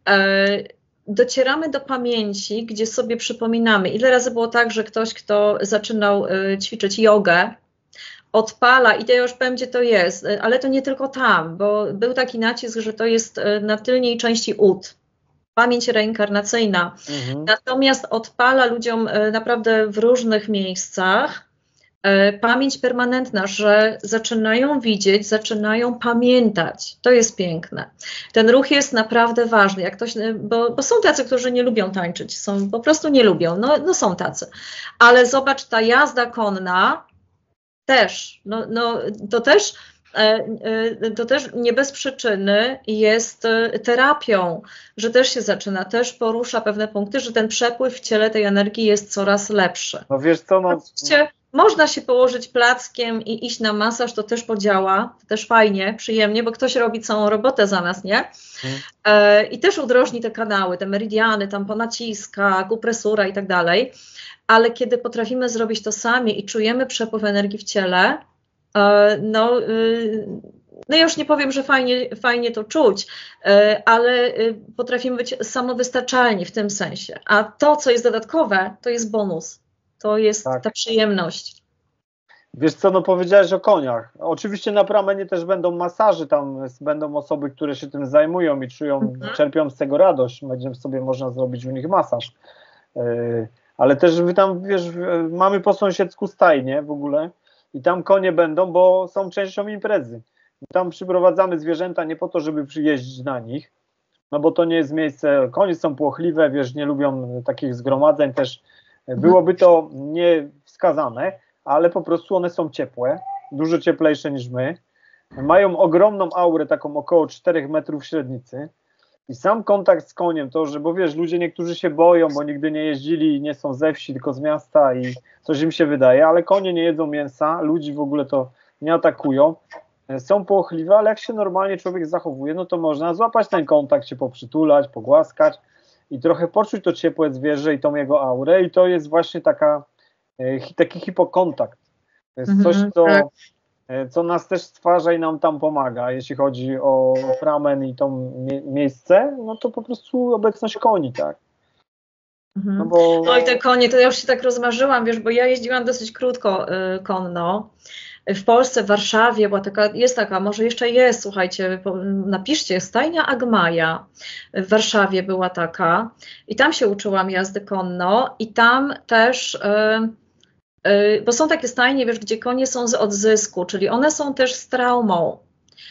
docieramy do pamięci, gdzie sobie przypominamy. Ile razy było tak, że ktoś, kto zaczynał y, ćwiczyć jogę, odpala i to już powiem, gdzie to jest, y, ale to nie tylko tam, bo był taki nacisk, że to jest y, na tylniej części ud, pamięć reinkarnacyjna. Mhm. Natomiast odpala ludziom y, naprawdę w różnych miejscach pamięć permanentna, że zaczynają widzieć, zaczynają pamiętać. To jest piękne. Ten ruch jest naprawdę ważny. Jak ktoś, bo, bo są tacy, którzy nie lubią tańczyć, są, po prostu nie lubią, no, no są tacy. Ale zobacz, ta jazda konna też, no, no, to też to też nie bez przyczyny jest terapią, że też się zaczyna, też porusza pewne punkty, że ten przepływ w ciele tej energii jest coraz lepszy. No wiesz co, no... Oczywiście można się położyć plackiem i iść na masaż, to też podziała, to też fajnie, przyjemnie, bo ktoś robi całą robotę za nas, nie? Hmm. E, I też udrożni te kanały, te meridiany, tam ponaciska, akupresura i tak dalej, ale kiedy potrafimy zrobić to sami i czujemy przepływ energii w ciele, e, no, y, no ja już nie powiem, że fajnie, fajnie to czuć, y, ale y, potrafimy być samowystarczalni w tym sensie, a to, co jest dodatkowe, to jest bonus. To jest tak. Ta przyjemność. Wiesz co, no powiedziałeś o koniach. Oczywiście na pramenie też będą masaże, tam będą osoby, które się tym zajmują i czują, mhm. czerpią z tego radość. Będziemy sobie można zrobić u nich masaż. Yy, ale też wy tam, wiesz, mamy po sąsiedzku stajnię w ogóle i tam konie będą, bo są częścią imprezy. Tam przyprowadzamy zwierzęta nie po to, żeby przyjeździć na nich, no bo to nie jest miejsce, konie są płochliwe, wiesz, nie lubią takich zgromadzeń też. Byłoby to niewskazane, ale po prostu one są ciepłe, dużo cieplejsze niż my. Mają ogromną aurę, taką około czterech metrów średnicy. I sam kontakt z koniem, to, że, bo wiesz, ludzie niektórzy się boją, bo nigdy nie jeździli i nie są ze wsi, tylko z miasta i coś im się wydaje, ale konie nie jedzą mięsa, ludzi w ogóle to nie atakują. Są płochliwe, ale jak się normalnie człowiek zachowuje, no to można złapać ten kontakt, się poprzytulać, pogłaskać i trochę poczuć to ciepłe zwierzę i tą jego aurę i to jest właśnie taka, taki hipokontakt. To jest coś, co, co nas też stwarza i nam tam pomaga. Jeśli chodzi o pramen i to mie miejsce, no to po prostu obecność koni, tak. No, bo... no i te konie, to ja już się tak rozmarzyłam, wiesz, bo ja jeździłam dosyć krótko y, konno. W Polsce, w Warszawie była taka, jest taka, może jeszcze jest, słuchajcie, napiszcie, stajnia Agmaja w Warszawie była taka i tam się uczyłam jazdy konno i tam też, yy, yy, bo są takie stajnie, wiesz, gdzie konie są z odzysku, czyli one są też z traumą.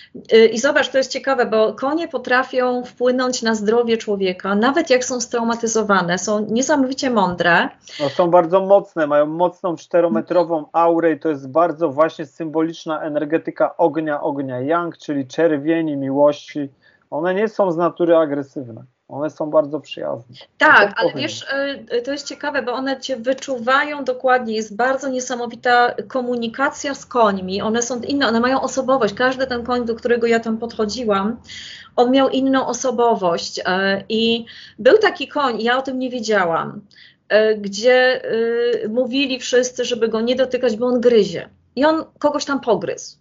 I zobacz, to jest ciekawe, bo konie potrafią wpłynąć na zdrowie człowieka, nawet jak są straumatyzowane, są niesamowicie mądre. No, są bardzo mocne, mają mocną czterometrową aurę i to jest bardzo właśnie symboliczna energetyka ognia, ognia yang, czyli czerwieni, miłości. One nie są z natury agresywne. One są bardzo przyjazne. Tak, ale wiesz, to jest ciekawe, bo one cię wyczuwają dokładnie, jest bardzo niesamowita komunikacja z końmi, one są inne, one mają osobowość, każdy ten koń, do którego ja tam podchodziłam, on miał inną osobowość i był taki koń, ja o tym nie wiedziałam, gdzie mówili wszyscy, żeby go nie dotykać, bo on gryzie i on kogoś tam pogryzł.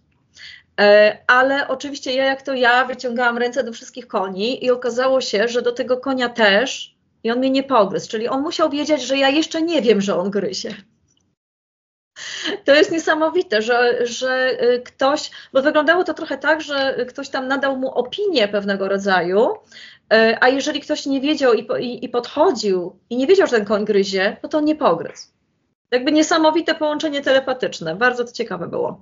Ale oczywiście ja jak to ja wyciągałam ręce do wszystkich koni i okazało się, że do tego konia też i on mnie nie pogryzł, czyli on musiał wiedzieć, że ja jeszcze nie wiem, że on gryzie. To jest niesamowite, że, że ktoś, bo wyglądało to trochę tak, że ktoś tam nadał mu opinię pewnego rodzaju, a jeżeli ktoś nie wiedział i, i, i podchodził i nie wiedział, że ten koń gryzie, no to on nie pogryzł. Jakby niesamowite połączenie telepatyczne, bardzo to ciekawe było.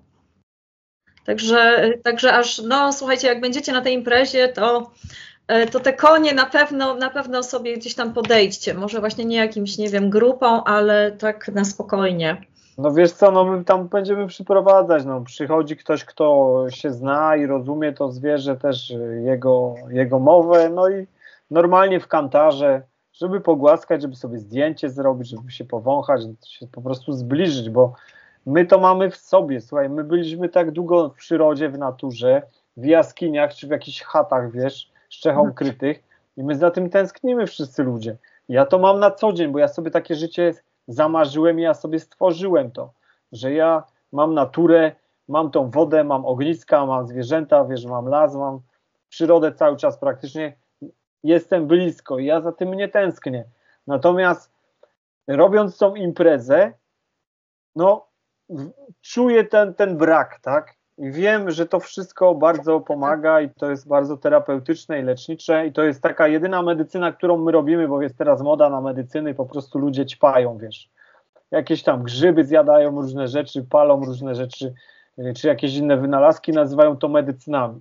Także, także aż, no słuchajcie, jak będziecie na tej imprezie, to, to te konie na pewno, na pewno sobie gdzieś tam podejdźcie, może właśnie nie jakimś, nie wiem, grupą, ale tak na spokojnie. No wiesz co, no my tam będziemy przyprowadzać, no przychodzi ktoś, kto się zna i rozumie to zwierzę, też jego, jego mowę, no i normalnie w kantarze, żeby pogłaskać, żeby sobie zdjęcie zrobić, żeby się powąchać, się po prostu zbliżyć, bo my to mamy w sobie, słuchaj, my byliśmy tak długo w przyrodzie, w naturze, w jaskiniach czy w jakichś chatach, wiesz, szczechą krytych i my za tym tęsknimy wszyscy ludzie. Ja to mam na co dzień, bo ja sobie takie życie zamarzyłem i ja sobie stworzyłem to, że ja mam naturę, mam tą wodę, mam ogniska, mam zwierzęta, wiesz, mam las, mam przyrodę cały czas praktycznie, jestem blisko i ja za tym nie tęsknię. Natomiast robiąc tą imprezę, no czuję ten, ten brak, tak? I wiem, że to wszystko bardzo pomaga i to jest bardzo terapeutyczne i lecznicze i to jest taka jedyna medycyna, którą my robimy, bo jest teraz moda na medycyny i po prostu ludzie ćpają, wiesz. Jakieś tam grzyby zjadają różne rzeczy, palą różne rzeczy, czy jakieś inne wynalazki, nazywają to medycynami.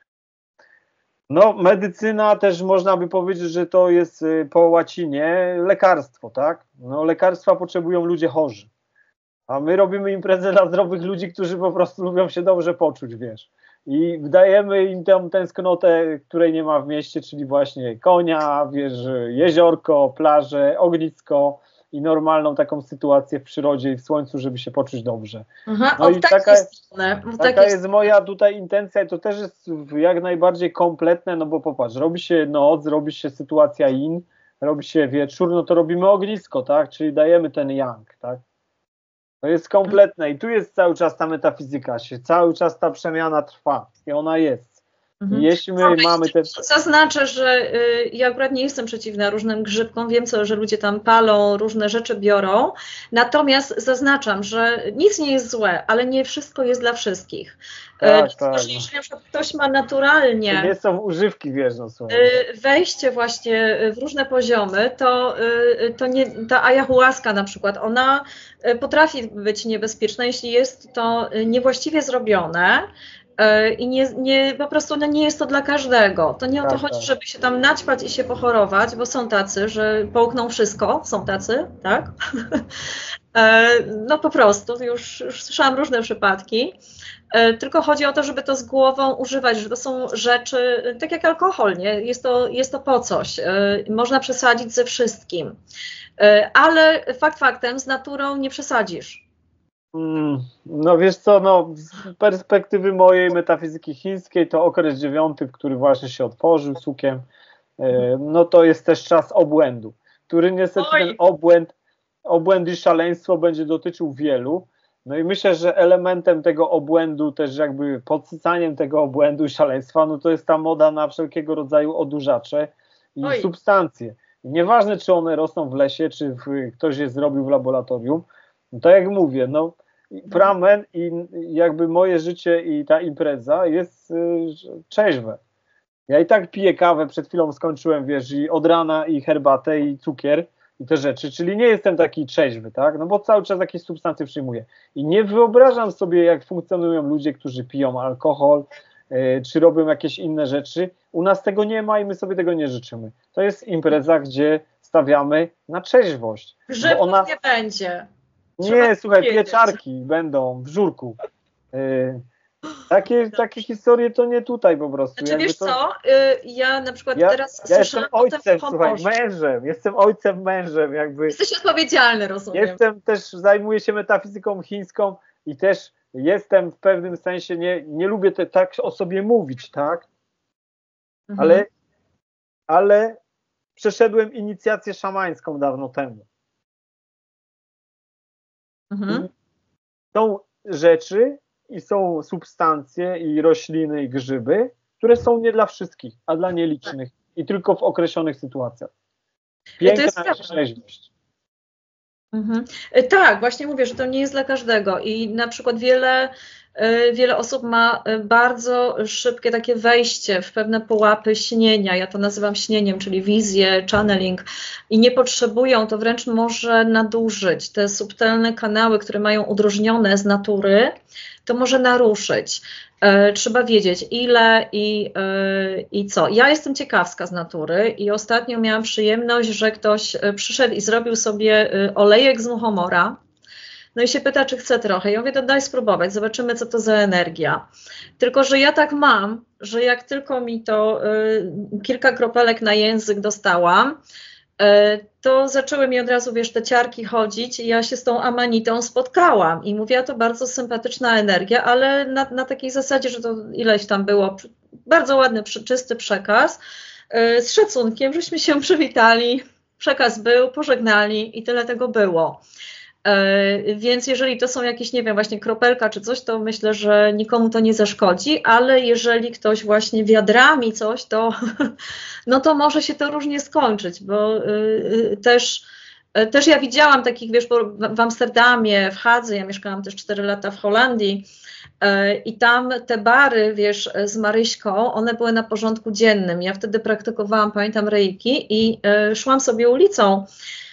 No, medycyna też można by powiedzieć, że to jest po łacinie lekarstwo, tak? No, lekarstwa potrzebują ludzie chorzy. A my robimy imprezę dla zdrowych ludzi, którzy po prostu lubią się dobrze poczuć, wiesz. I dajemy im tę tęsknotę, której nie ma w mieście, czyli właśnie konia, wiesz, jeziorko, plażę, ognisko i normalną taką sytuację w przyrodzie i w słońcu, żeby się poczuć dobrze. Aha, no o, i taka, stronę, taka jest moja tutaj intencja i to też jest jak najbardziej kompletne, no bo popatrz, robi się noc, robi się sytuacja in, robi się wieczór, no to robimy ognisko, tak, czyli dajemy ten yang, tak. To jest kompletne i tu jest cały czas ta metafizyka, się cały czas ta przemiana trwa i ona jest. Mhm. I jeśli my no, mamy te... Zaznaczę, że y, ja akurat nie jestem przeciwna różnym grzybkom, wiem co, że ludzie tam palą, różne rzeczy biorą, natomiast zaznaczam, że nic nie jest złe, ale nie wszystko jest dla wszystkich. Tak, y, tak. Jeżeli na przykład ktoś ma naturalnie... To nie są używki, wiesz, no słuchaj. Y, wejście właśnie w różne poziomy, to, y, to nie, ta ayahuasca na przykład, ona potrafi być niebezpieczna, jeśli jest to niewłaściwie zrobione, i nie, nie, po prostu no nie jest to dla każdego. To nie o to Tak, chodzi, tak. żeby się tam naćpać i się pochorować, bo są tacy, że połkną wszystko, są tacy, tak? No po prostu, już, już słyszałam różne przypadki. Tylko chodzi o to, żeby to z głową używać, że to są rzeczy, tak jak alkohol, nie? Jest to, jest to po coś. Można przesadzić ze wszystkim. Ale fakt faktem, z naturą nie przesadzisz. No wiesz co, no z perspektywy mojej metafizyki chińskiej to okres dziewiąty, który właśnie się otworzył cukiem, no to jest też czas obłędu, który niestety Oj. ten obłęd, obłęd i szaleństwo będzie dotyczył wielu. No i myślę, że elementem tego obłędu, też jakby podsycaniem tego obłędu i szaleństwa, no to jest ta moda na wszelkiego rodzaju odurzacze i Oj. substancje. I nieważne, czy one rosną w lesie, czy w, ktoś je zrobił w laboratorium, no tak jak mówię, no pramen i jakby moje życie i ta impreza jest y, trzeźwe. Ja i tak piję kawę, przed chwilą skończyłem, wiesz, i od rana i herbatę i cukier i te rzeczy, czyli nie jestem taki trzeźwy, tak, no bo cały czas jakieś substancje przyjmuję i nie wyobrażam sobie, jak funkcjonują ludzie, którzy piją alkohol, y, czy robią jakieś inne rzeczy. U nas tego nie ma i my sobie tego nie życzymy. To jest impreza, gdzie stawiamy na trzeźwość. Grzybów ona... nie będzie. Nie, słuchaj, pieczarki będą w żurku. Yy, takie, takie historie to nie tutaj po prostu. Znaczy wiesz to... co, ja na przykład ja, teraz ja jestem ojcem, o słuchaj, mężem, jestem ojcem, mężem, jakby. Jesteś odpowiedzialny, rozumiem. Jestem też, zajmuję się metafizyką chińską i też jestem w pewnym sensie, nie, nie lubię te, tak o sobie mówić, tak? Mhm. Ale, ale przeszedłem inicjację szamańską dawno temu. Mhm. Są rzeczy i są substancje i rośliny i grzyby, które są nie dla wszystkich, a dla nielicznych i tylko w określonych sytuacjach. Piękna trzeźwość. Mhm. Tak, właśnie mówię, że to nie jest dla każdego i na przykład wiele, wiele osób ma bardzo szybkie takie wejście w pewne pułapy śnienia, ja to nazywam śnieniem, czyli wizję, channeling i nie potrzebują, to wręcz może nadużyć. Te subtelne kanały, które mają udrożnione z natury, to może naruszyć. Trzeba wiedzieć ile i, i co. Ja jestem ciekawska z natury i ostatnio miałam przyjemność, że ktoś przyszedł i zrobił sobie olejek z muchomora. No i się pyta, czy chce trochę. Ja mówię, to daj spróbować, zobaczymy, co to za energia. Tylko że ja tak mam, że jak tylko mi to y, kilka kropelek na język dostałam, to zaczęły mi od razu, wiesz, te ciarki chodzić i ja się z tą amanitą spotkałam i mówiła, to bardzo sympatyczna energia, ale na, na takiej zasadzie, że to ileś tam było, bardzo ładny, czysty przekaz, z szacunkiem, żeśmy się przywitali, przekaz był, pożegnali i tyle tego było. Więc jeżeli to są jakieś, nie wiem, właśnie kropelka czy coś, to myślę, że nikomu to nie zaszkodzi, ale jeżeli ktoś właśnie wiadrami coś, to, no to może się to różnie skończyć, bo y, też, y, też ja widziałam takich, wiesz, w Amsterdamie, w Hadze, ja mieszkałam też cztery lata w Holandii y, i tam te bary, wiesz, z Maryśką, one były na porządku dziennym. Ja wtedy praktykowałam, pamiętam, reiki i y, szłam sobie ulicą.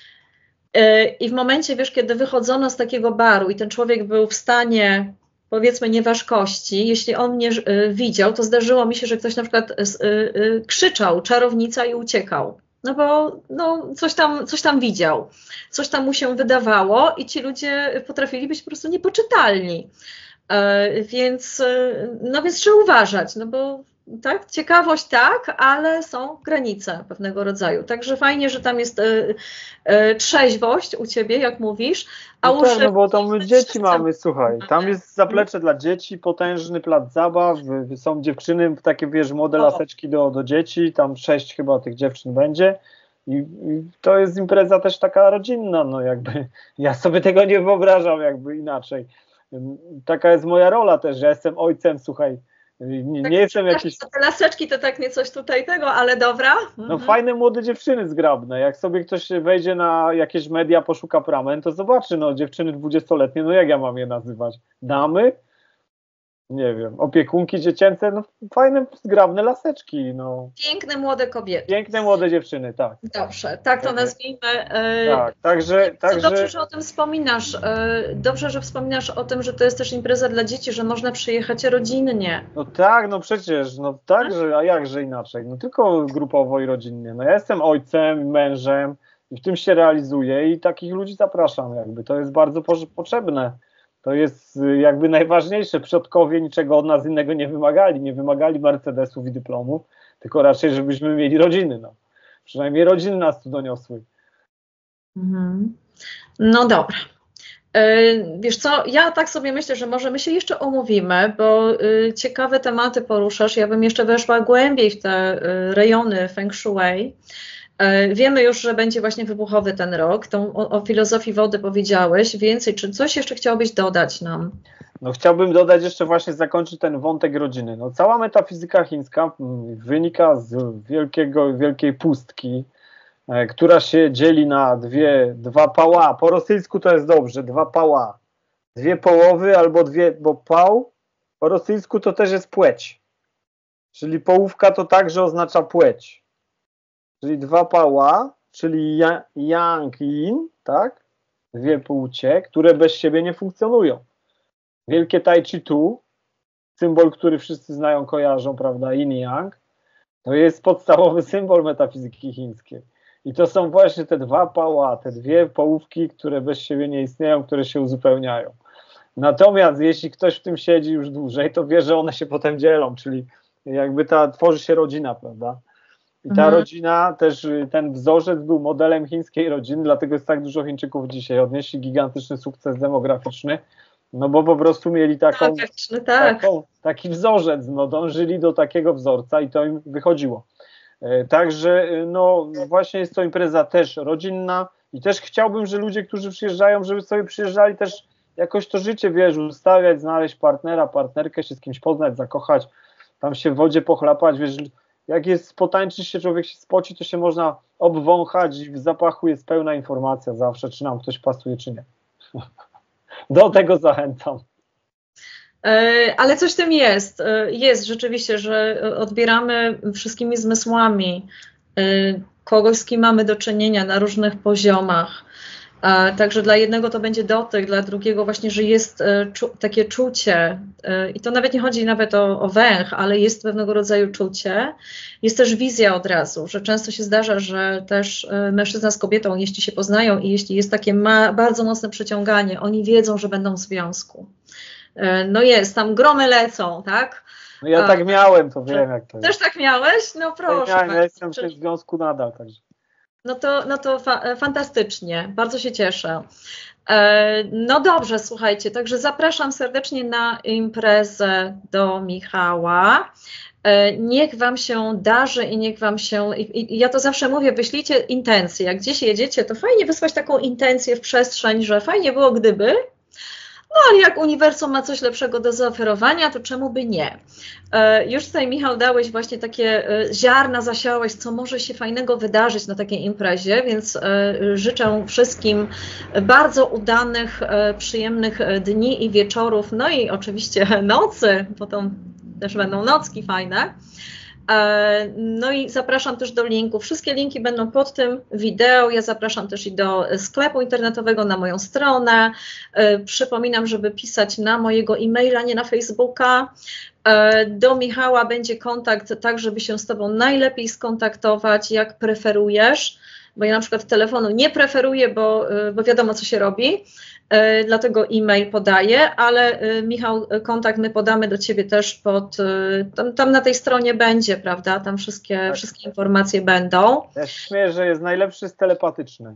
I w momencie, wiesz, kiedy wychodzono z takiego baru i ten człowiek był w stanie, powiedzmy, nieważkości, jeśli on mnie y, widział, to zdarzyło mi się, że ktoś na przykład y, y, krzyczał czarownica i uciekał. No bo no, coś, tam, coś tam widział, coś tam mu się wydawało i ci ludzie potrafili być po prostu niepoczytalni. Y, więc, y, no więc trzeba uważać, no bo tak, ciekawość tak, ale są granice pewnego rodzaju. Także fajnie, że tam jest y, y, trzeźwość u ciebie, jak mówisz. A no tak, uszy... no bo tam my dzieci mamy, słuchaj, tam jest zaplecze dla dzieci, potężny plac zabaw, są dziewczyny, takie wiesz, młode laseczki do, do dzieci, tam sześć chyba tych dziewczyn będzie i, i to jest impreza też taka rodzinna, no jakby, ja sobie tego nie wyobrażam jakby inaczej. Taka jest moja rola też, że ja jestem ojcem, słuchaj, Nie, tak, nie jestem jakiś... Te laseczki to tak nie coś tutaj tego, ale dobra. No mhm. Fajne młode dziewczyny zgrabne. Jak sobie ktoś wejdzie na jakieś media, poszuka pramen, to zobaczy, no dziewczyny dwudziestoletnie, no jak ja mam je nazywać? Damy? Nie wiem, opiekunki dziecięce, no fajne, zgrabne laseczki, no. Piękne młode kobiety. Piękne młode dziewczyny, tak. Dobrze, tak to nazwijmy. Tak, także... także... Dobrze, że o tym wspominasz. Dobrze, że wspominasz o tym, że to jest też impreza dla dzieci, że można przyjechać rodzinnie. No tak, no przecież, no tak, że, a jakże inaczej, no tylko grupowo i rodzinnie. No ja jestem ojcem, mężem i w tym się realizuję i takich ludzi zapraszam jakby, to jest bardzo po- potrzebne. To jest jakby najważniejsze. Przodkowie niczego od nas innego nie wymagali. Nie wymagali Mercedesów i dyplomów, tylko raczej, żebyśmy mieli rodziny. No. Przynajmniej rodziny nas tu doniosły. Mhm. No dobra. Yy, wiesz co, ja tak sobie myślę, że może my się jeszcze omówimy, bo yy, ciekawe tematy poruszasz. Ja bym jeszcze weszła głębiej w te yy, rejony Feng Shui. Wiemy już, że będzie właśnie wybuchowy ten rok. Tą, o, o filozofii wody powiedziałeś więcej. Czy coś jeszcze chciałbyś dodać nam? No chciałbym dodać jeszcze właśnie, zakończyć ten wątek rodziny. No cała metafizyka chińska wynika z wielkiego, wielkiej pustki, e, która się dzieli na dwie, dwa pała. Po rosyjsku to jest dobrze, dwa pała. Dwie połowy albo dwie, bo pał po rosyjsku to też jest płeć. Czyli połówka to także oznacza płeć. Czyli dwa pała, czyli yang i yin, tak? Dwie płcie, które bez siebie nie funkcjonują. Wielkie tai chi tu, symbol, który wszyscy znają, kojarzą, prawda, yin i yang, to jest podstawowy symbol metafizyki chińskiej. I to są właśnie te dwa pała, te dwie połówki, które bez siebie nie istnieją, które się uzupełniają. Natomiast jeśli ktoś w tym siedzi już dłużej, to wie, że one się potem dzielą, czyli jakby ta tworzy się rodzina, prawda? I ta mhm. rodzina, też ten wzorzec był modelem chińskiej rodziny, dlatego jest tak dużo Chińczyków dzisiaj. Odnieśli gigantyczny sukces demograficzny, no bo po prostu mieli taką, tak. taką, taki wzorzec, no dążyli do takiego wzorca i to im wychodziło. Także no właśnie jest to impreza też rodzinna i też chciałbym, że ludzie, którzy przyjeżdżają, żeby sobie przyjeżdżali też jakoś to życie, wiesz, ustawiać, znaleźć partnera, partnerkę, się z kimś poznać, zakochać, tam się w wodzie pochlapać, wiesz, jak jest potańczy się, człowiek się spoci, to się można obwąchać i w zapachu jest pełna informacja zawsze, czy nam ktoś pasuje, czy nie. Do tego zachęcam. Ale coś w tym jest. Jest rzeczywiście, że odbieramy wszystkimi zmysłami kogoś, z kim mamy do czynienia na różnych poziomach. Także dla jednego to będzie dotyk, dla drugiego właśnie, że jest czu, takie czucie i to nawet nie chodzi nawet o, o węch, ale jest pewnego rodzaju czucie. Jest też wizja od razu, że często się zdarza, że też mężczyzna z kobietą, jeśli się poznają i jeśli jest takie ma, bardzo mocne przyciąganie, oni wiedzą, że będą w związku. No jest, tam gromy lecą, tak? No ja tak miałem, to wiem jak to jest. Też tak miałeś? No proszę. Ja, ja jestem w tym związku nadal, także. No to, no to fa fantastycznie, bardzo się cieszę. E, no dobrze, słuchajcie, także zapraszam serdecznie na imprezę do Michała. E, niech Wam się darzy i niech Wam się, i, i ja to zawsze mówię, wyślijcie intencje. Jak gdzieś jedziecie, to fajnie wysłać taką intencję w przestrzeń, że fajnie było gdyby. No ale jak uniwersum ma coś lepszego do zaoferowania, to czemu by nie? E, już tutaj, Michał, dałeś właśnie takie e, ziarna, zasiałeś, co może się fajnego wydarzyć na takiej imprezie, więc e, życzę wszystkim bardzo udanych, e, przyjemnych dni i wieczorów, no i oczywiście nocy, bo to też będą nocki fajne. No i zapraszam też do linków. Wszystkie linki będą pod tym wideo. Ja zapraszam też i do sklepu internetowego, na moją stronę. Przypominam, żeby pisać na mojego e-maila, nie na Facebooka. Do Michała będzie kontakt, tak żeby się z Tobą najlepiej skontaktować, jak preferujesz, bo ja na przykład telefonu nie preferuję, bo, bo wiadomo, co się robi. Dlatego e-mail podaję, ale Michał, kontakt my podamy do Ciebie też pod, tam, tam na tej stronie będzie, prawda, tam wszystkie, tak. wszystkie informacje będą. Ja się śmieję, że jest najlepszy z telepatyczny.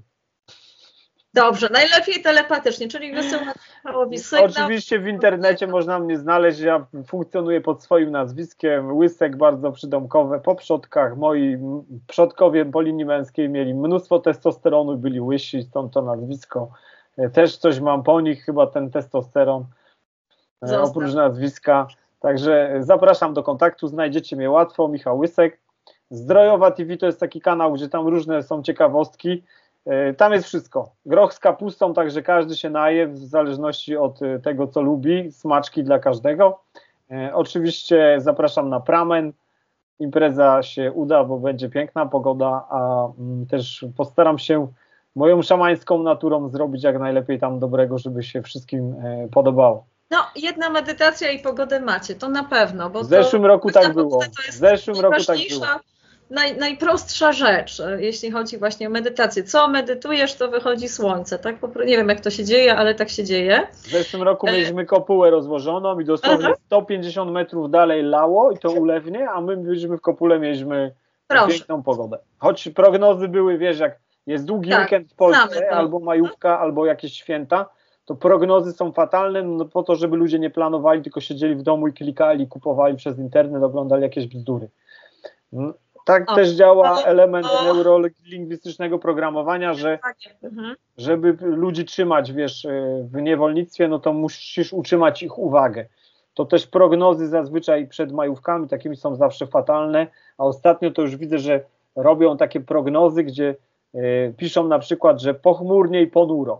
Dobrze, najlepiej telepatycznie, czyli wysyłam Michałowi sygnał. Oczywiście w internecie można mnie znaleźć, ja funkcjonuję pod swoim nazwiskiem, Łysek, bardzo przydomkowe, po przodkach, moi przodkowie po linii męskiej mieli mnóstwo testosteronu, byli łysi, stąd to nazwisko. Też coś mam po nich, chyba ten testosteron, Zostaw. oprócz nazwiska. Także zapraszam do kontaktu, znajdziecie mnie łatwo, Michał Łysek. Zdrojowa T V to jest taki kanał, gdzie tam różne są ciekawostki. Tam jest wszystko. Groch z kapustą, także każdy się naje w zależności od tego, co lubi. Smaczki dla każdego. Oczywiście zapraszam na Pramen. Impreza się uda, bo będzie piękna pogoda, a też postaram się moją szamańską naturą zrobić jak najlepiej tam dobrego, żeby się wszystkim e, podobało. No, jedna medytacja i pogodę macie, to na pewno. Bo w zeszłym to, roku tak było. W zeszłym roku tak było. Naj, najprostsza rzecz, jeśli chodzi właśnie o medytację. Co medytujesz, to wychodzi słońce. Tak? Nie wiem, jak to się dzieje, ale tak się dzieje. W zeszłym roku mieliśmy kopułę rozłożoną i dosłownie sto pięćdziesiąt metrów dalej lało i to ulewnie, a my byliśmy w kopule, mieliśmy Proszę. piękną pogodę. Choć prognozy były, wiesz, jak jest długi tak, weekend w Polsce, albo majówka, albo jakieś święta, to prognozy są fatalne, no po to, żeby ludzie nie planowali, tylko siedzieli w domu i klikali, kupowali przez internet, oglądali jakieś bzdury. Tak o, też działa o, element o. neurolingwistycznego programowania, że mhm. żeby ludzi trzymać, wiesz, w niewolnictwie, no to musisz utrzymać ich uwagę. To też prognozy zazwyczaj przed majówkami takimi są zawsze fatalne, a ostatnio to już widzę, że robią takie prognozy, gdzie Yy, piszą na przykład, że pochmurnie i ponuro.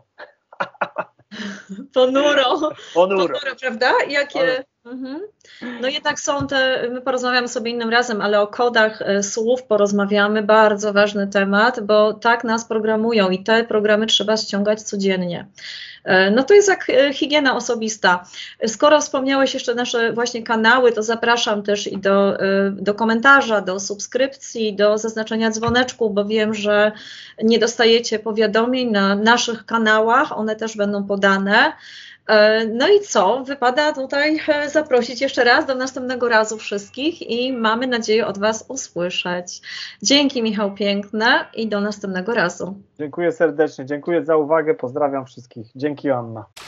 Ponuro. Ponuro. Ponuro, prawda? Jakie... Mhm. No jednak są te, my porozmawiamy sobie innym razem, ale o kodach e, słów porozmawiamy, bardzo ważny temat, bo tak nas programują i te programy trzeba ściągać codziennie. E, no to jest jak e, higiena osobista. Skoro wspomniałeś jeszcze nasze właśnie kanały, to zapraszam też i do, e, do komentarza, do subskrypcji, do zaznaczenia dzwoneczku, bo wiem, że nie dostajecie powiadomień na naszych kanałach, one też będą podane. No i co? Wypada tutaj zaprosić jeszcze raz do następnego razu wszystkich i mamy nadzieję od Was usłyszeć. Dzięki, Michał, piękne i do następnego razu. Dziękuję serdecznie, dziękuję za uwagę, pozdrawiam wszystkich. Dzięki, Anna.